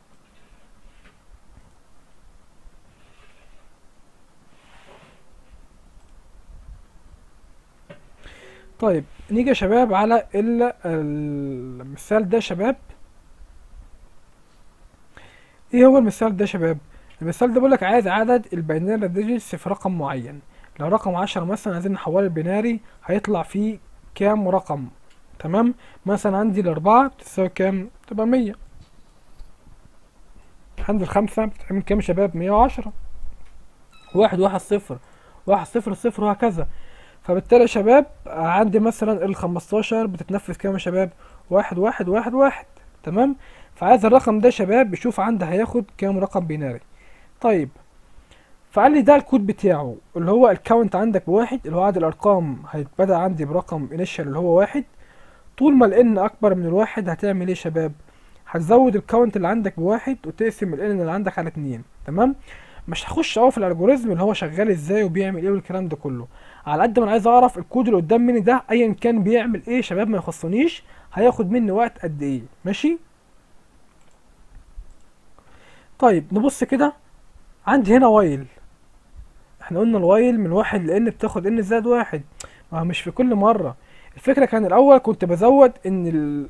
طيب نيجي يا شباب على المثال ده يا شباب. ايه هو المثال ده يا شباب؟ المثال ده بيقول لك عايز عدد الباينري ديجيتس في رقم معين. لو رقم 10 مثلا عايزين نحوله البيناري هيطلع فيه كام رقم؟ تمام. مثلا عندي الأربعة بتساوي كام؟ تبقى 100. عندي الخمسة بتعمل كام يا شباب؟ 110. واحد واحد صفر، واحد صفر صفر وهكذا. فبالتالي يا شباب عندي مثلا ال15 بتتنفذ كام يا شباب؟ واحد واحد واحد واحد. تمام. فعايز الرقم ده يا شباب بشوف عندي هياخد كام رقم بيناري. طيب فقال لي ده الكود بتاعه اللي هو الكاونت عندك بواحد، اللي هو عدد الارقام هيتبدأ عندي برقم انيشال اللي هو واحد، طول ما الان اكبر من الواحد هتعمل ايه يا شباب؟ هتزود الكاونت اللي عندك بواحد وتقسم الان اللي عندك على اتنين. تمام. مش هخش قوي في الالجوريزم اللي هو شغال ازاي وبيعمل ايه والكلام ده كله، على قد ما انا عايز اعرف الكود اللي قدام مني ده ايا كان بيعمل ايه يا شباب، ما يخصنيش هياخد مني وقت قد ايه. ماشي. طيب نبص كده، عندي هنا وايل. احنا قلنا الوايل من واحد لان بتاخد ان زائد واحد، ما هو مش في كل مرة. الفكرة كان الاول كنت بزود ان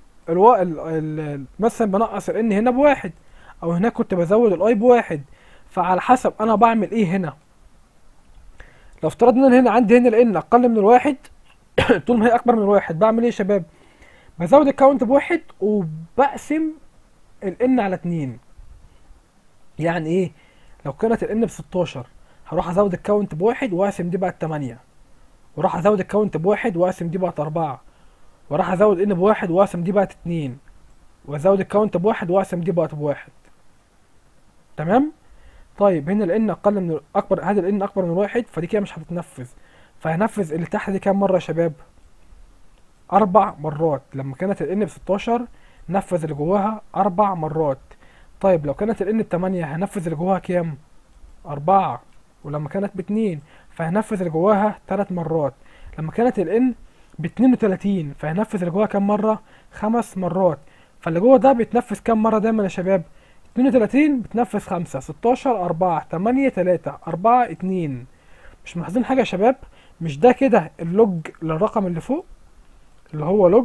مثلا بنقص الان هنا بواحد، او هناك كنت بزود الاي بواحد، فعلى حسب انا بعمل ايه هنا. لو افترضنا ان هنا عندي هنا الان اقل من الواحد طول ما هي اكبر من الواحد بعمل ايه يا شباب؟ بزود الكاونت بواحد وبقسم الان على اتنين. يعني ايه؟ لو كانت الان ب16 هروح ازود الكاونت بواحد واقسم دي بقت 8، وراح ازود الكاونت بواحد واقسم دي بقت 4، وراح ازود ان بواحد واقسم دي بقت 2، وازود الكاونت بواحد واقسم دي بقت بواحد. تمام. طيب هنا لان اقل من اكبر، هذا لان اكبر من واحد فدي كده مش هتتنفذ، فهنفذ اللي تحت دي كام مره يا شباب؟ 4 مرات. لما كانت الان ب16 نفذ اللي جواها 4 مرات. طيب لو كانت الان ب8 هنفذ اللي جواها كام؟ 4. ولما كانت ب2 فهنفذ اللي جواها 3 مرات. لما كانت الان ب32 فهنفذ اللي جواها كام مره؟ 5 مرات. فاللي جوه ده بيتنفذ كام مره دايما يا شباب؟ 32 بتنفذ 5، 16 4، 8 3، 4 2. مش ملاحظين حاجه يا شباب؟ مش ده كده اللوج للرقم اللي فوق اللي هو لوج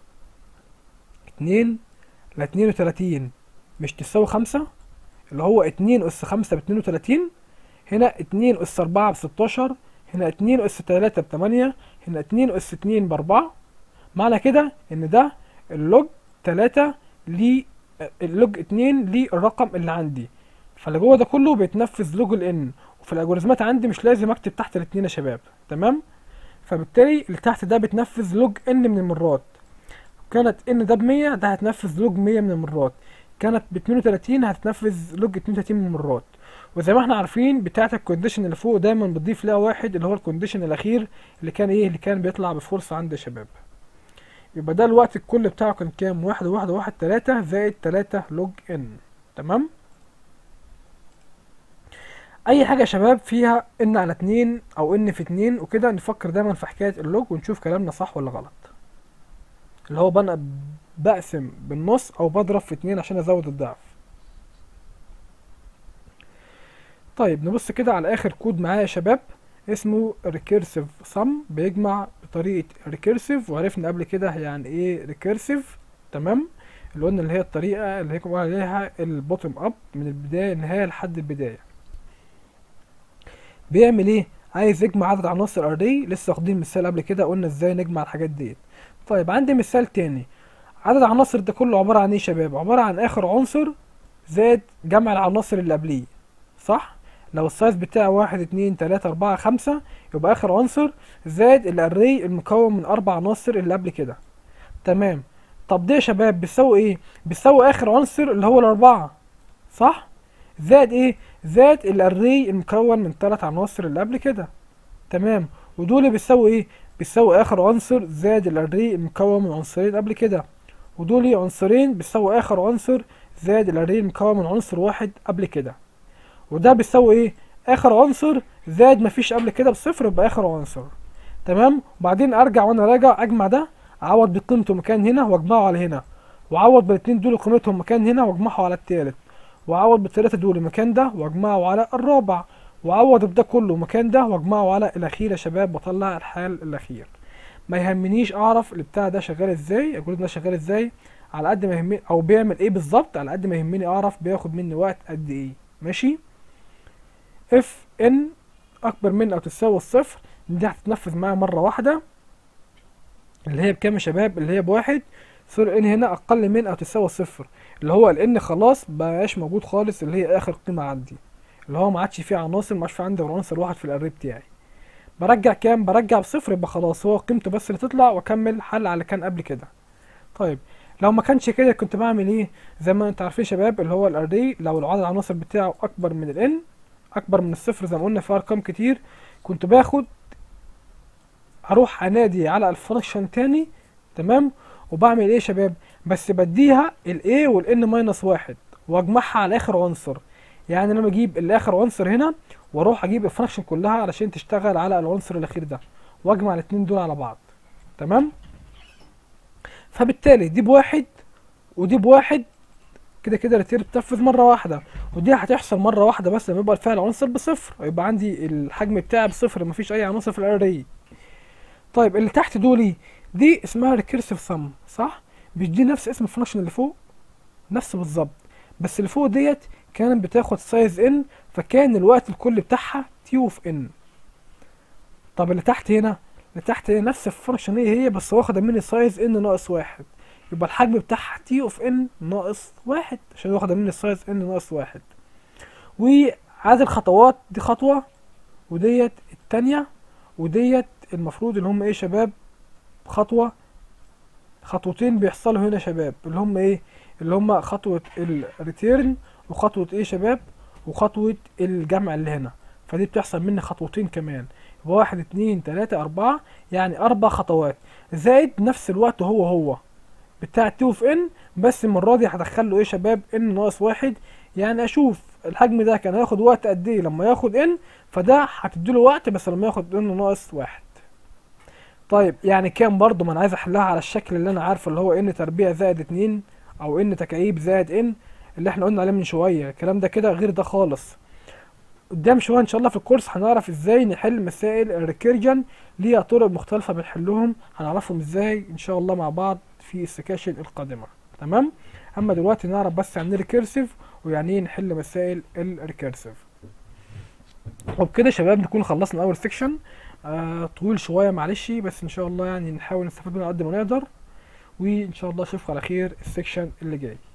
2 ل 32 مش تساوي 5، اللي هو 2 أس 5 ب32، هنا 2 أس 4 ب16، هنا 2 أس 3 ب8، هنا 2 أس 2 ب4. معنى كده ان ده اللوج 3 اللوج 2 للرقم اللي عندي، فاللي جوه ده كله بيتنفذ لوج الان. وفي الالجوريزمات عندي مش لازم اكتب تحت الاتنين يا شباب. تمام. فبالتالي اللي تحت ده بتنفذ لوج ان من المرات. كانت ان ده ب100 ده هتنفذ لوج 100 من المرات، كانت ب32 هتنفذ لوج 32 من المرات. وزي ما احنا عارفين بتاعه الكونديشن اللي فوق دايما بتضيف لها واحد اللي هو الكونديشن الاخير اللي كان ايه، اللي كان بيطلع بفرصه عند الشباب. يبقى ده الوقت الكل بتاعه كان كام؟ 1.1.1.3 زائد 3 لوج ان. تمام. اي حاجه يا شباب فيها ان على 2 او ان في 2 وكده نفكر دايما في حكايه اللوج ونشوف كلامنا صح ولا غلط. اللي هو بقسم بالنص او بضرب في 2 عشان ازود الضعف. طيب نبص كده على اخر كود معايا يا شباب، اسمه recursive sum، بيجمع بطريقة recursive، وعرفنا قبل كده يعني ايه recursive. تمام. اللي قلنا اللي هي الطريقة اللي هي بيقول عليها البوتوم اب من البداية النهاية لحد البداية. بيعمل ايه؟ عايز يجمع عدد عناصر array. لسه واخدين مثال قبل كده قلنا ازاي نجمع الحاجات ديت. طيب عندي مثال تاني. عدد العناصر ده كله عبارة عن ايه يا شباب؟ عبارة عن اخر عنصر زائد جمع العناصر اللي قبليه. صح؟ لو السايز بتاعه 1 2 3 4 5 يبقى اخر عنصر زائد الاري المكون من 4 عناصر اللي قبل كده. تمام. طب ده يا شباب بيساوي ايه؟ بيساوي اخر عنصر اللي هو الاربعة. صح؟ زائد ايه؟ زائد الاري المكون من 3 عناصر اللي قبل كده. تمام. ودول بيساوي ايه؟ بيساوي اخر عنصر زائد الاري المكون من عنصرين قبل كده. ودول عنصرين بيساوي اخر عنصر زائد الاري المكون من عنصر واحد قبل كده. وده بيساوي ايه؟ اخر عنصر زائد مفيش قبل كده بصفر يبقى اخر عنصر. تمام. وبعدين ارجع وانا راجع اجمع ده، اعوض بقيمته مكان هنا واجمعه على هنا، واعوض بالاتنين دول قيمتهم مكان هنا واجمعه على التالت، واعوض بالتلاتة دول مكان ده واجمعه على الرابع، واعوض بده كله مكان ده واجمعه على الاخير يا شباب، بطلع الحال الاخير. ما يهمنيش اعرف البتاع ده شغال ازاي، الجوريزم ده شغال ازاي، على قد ما يهمني او بيعمل ايه بالظبط، على قد ما يهمني اعرف بياخد مني وقت قد ايه. ماشي. اف ان اكبر من او تساوي الصفر دي هتتنفذ معايا مره واحده، اللي هي بكام يا شباب؟ اللي هي بواحد. صار ان هنا اقل من او تساوي صفر، اللي هو الان خلاص مبقاش موجود خالص، اللي هي اخر قيمه عندي، اللي هو ما عادش فيه عناصر، ما عادش فيه عندي غير عنصر واحد في الاري بتاعي. برجع كام؟ برجع بصفر، يبقى خلاص هو قيمته بس اللي تطلع واكمل حل على كان قبل كده. طيب لو ما كانش كده كنت بعمل ايه؟ زي ما انتوا عارفين يا شباب، اللي هو الاري لو عدد العناصر بتاعه اكبر من الان، اكبر من الصفر زي ما قلنا في ارقام كتير، كنت باخد اروح انادي على الفانكشن تاني. تمام. وبعمل ايه يا شباب؟ بس بديها الاي والان ماينس واحد واجمعها على اخر عنصر. يعني لما اجيب الاخر عنصر هنا واروح اجيب الفانكشن كلها علشان تشتغل على العنصر الاخير ده، واجمع الاتنين دول على بعض. تمام. فبالتالي دي بواحد ودي بواحد، كده كده الريتيرن بتنفذ مره واحده، ودي هتحصل مره واحده بس لما يبقى الفعل عنصر بصفر، يبقى عندي الحجم بتاعي بصفر، مفيش اي عناصر في الاري. طيب اللي تحت دول دي اسمها ريكيرسيف سم، صح؟ مش دي نفس اسم الفانكشن اللي فوق؟ نفس بالظبط، بس اللي فوق ديت كانت بتاخد سايز ان، فكان الوقت الكلي بتاعها تي اوف ان. طب اللي تحت هنا، اللي تحت هنا نفس الفانكشن هي بس واخده مني سايز ان ناقص واحد، يبقى الحجم بتاعها تي اوف ان ناقص واحد عشان واخده مني سايز ان ناقص واحد. وعدد الخطوات دي خطوه، وديت التانية، وديت المفروض اللي هم ايه يا شباب؟ خطوه، خطوتين بيحصلوا هنا يا شباب، اللي هم ايه؟ اللي هم خطوه الريتيرن وخطوه ايه يا شباب؟ وخطوه الجمع اللي هنا. فدي بتحصل مني خطوتين كمان، يبقى واحد اتنين تلاته اربعه، يعني اربع خطوات، زائد نفس الوقت هو بتاع تي اوف ان، بس المره دي هدخل له ايه يا شباب؟ ان ناقص واحد. يعني اشوف الحجم ده كان هياخد وقت قد ايه لما ياخد ان، فده هتديله وقت بس لما ياخد ان ناقص واحد. طيب يعني كام برضه؟ ما انا عايز احلها على الشكل اللي انا عارفه، اللي هو ان تربيع زائد اتنين، او ان تكعيب زائد ان، اللي احنا قلنا عليه من شويه. الكلام ده كده غير ده خالص. قدام شويه ان شاء الله في الكورس هنعرف ازاي نحل مسائل الريكيرجن، ليها طرق مختلفه بنحلهم، هنعرفهم ازاي ان شاء الله مع بعض في السكاشن القادمه. تمام. اما دلوقتي نعرف بس عن الريكيرسيف ويعني ايه نحل مسائل الريكيرسيف. وبكده يا شباب نكون خلصنا اول سيكشن. طويل شويه معلش، بس ان شاء الله يعني نحاول نستفاد منه قد ما نقدر، وان شاء الله اشوفكم على خير السيكشن اللي جاي.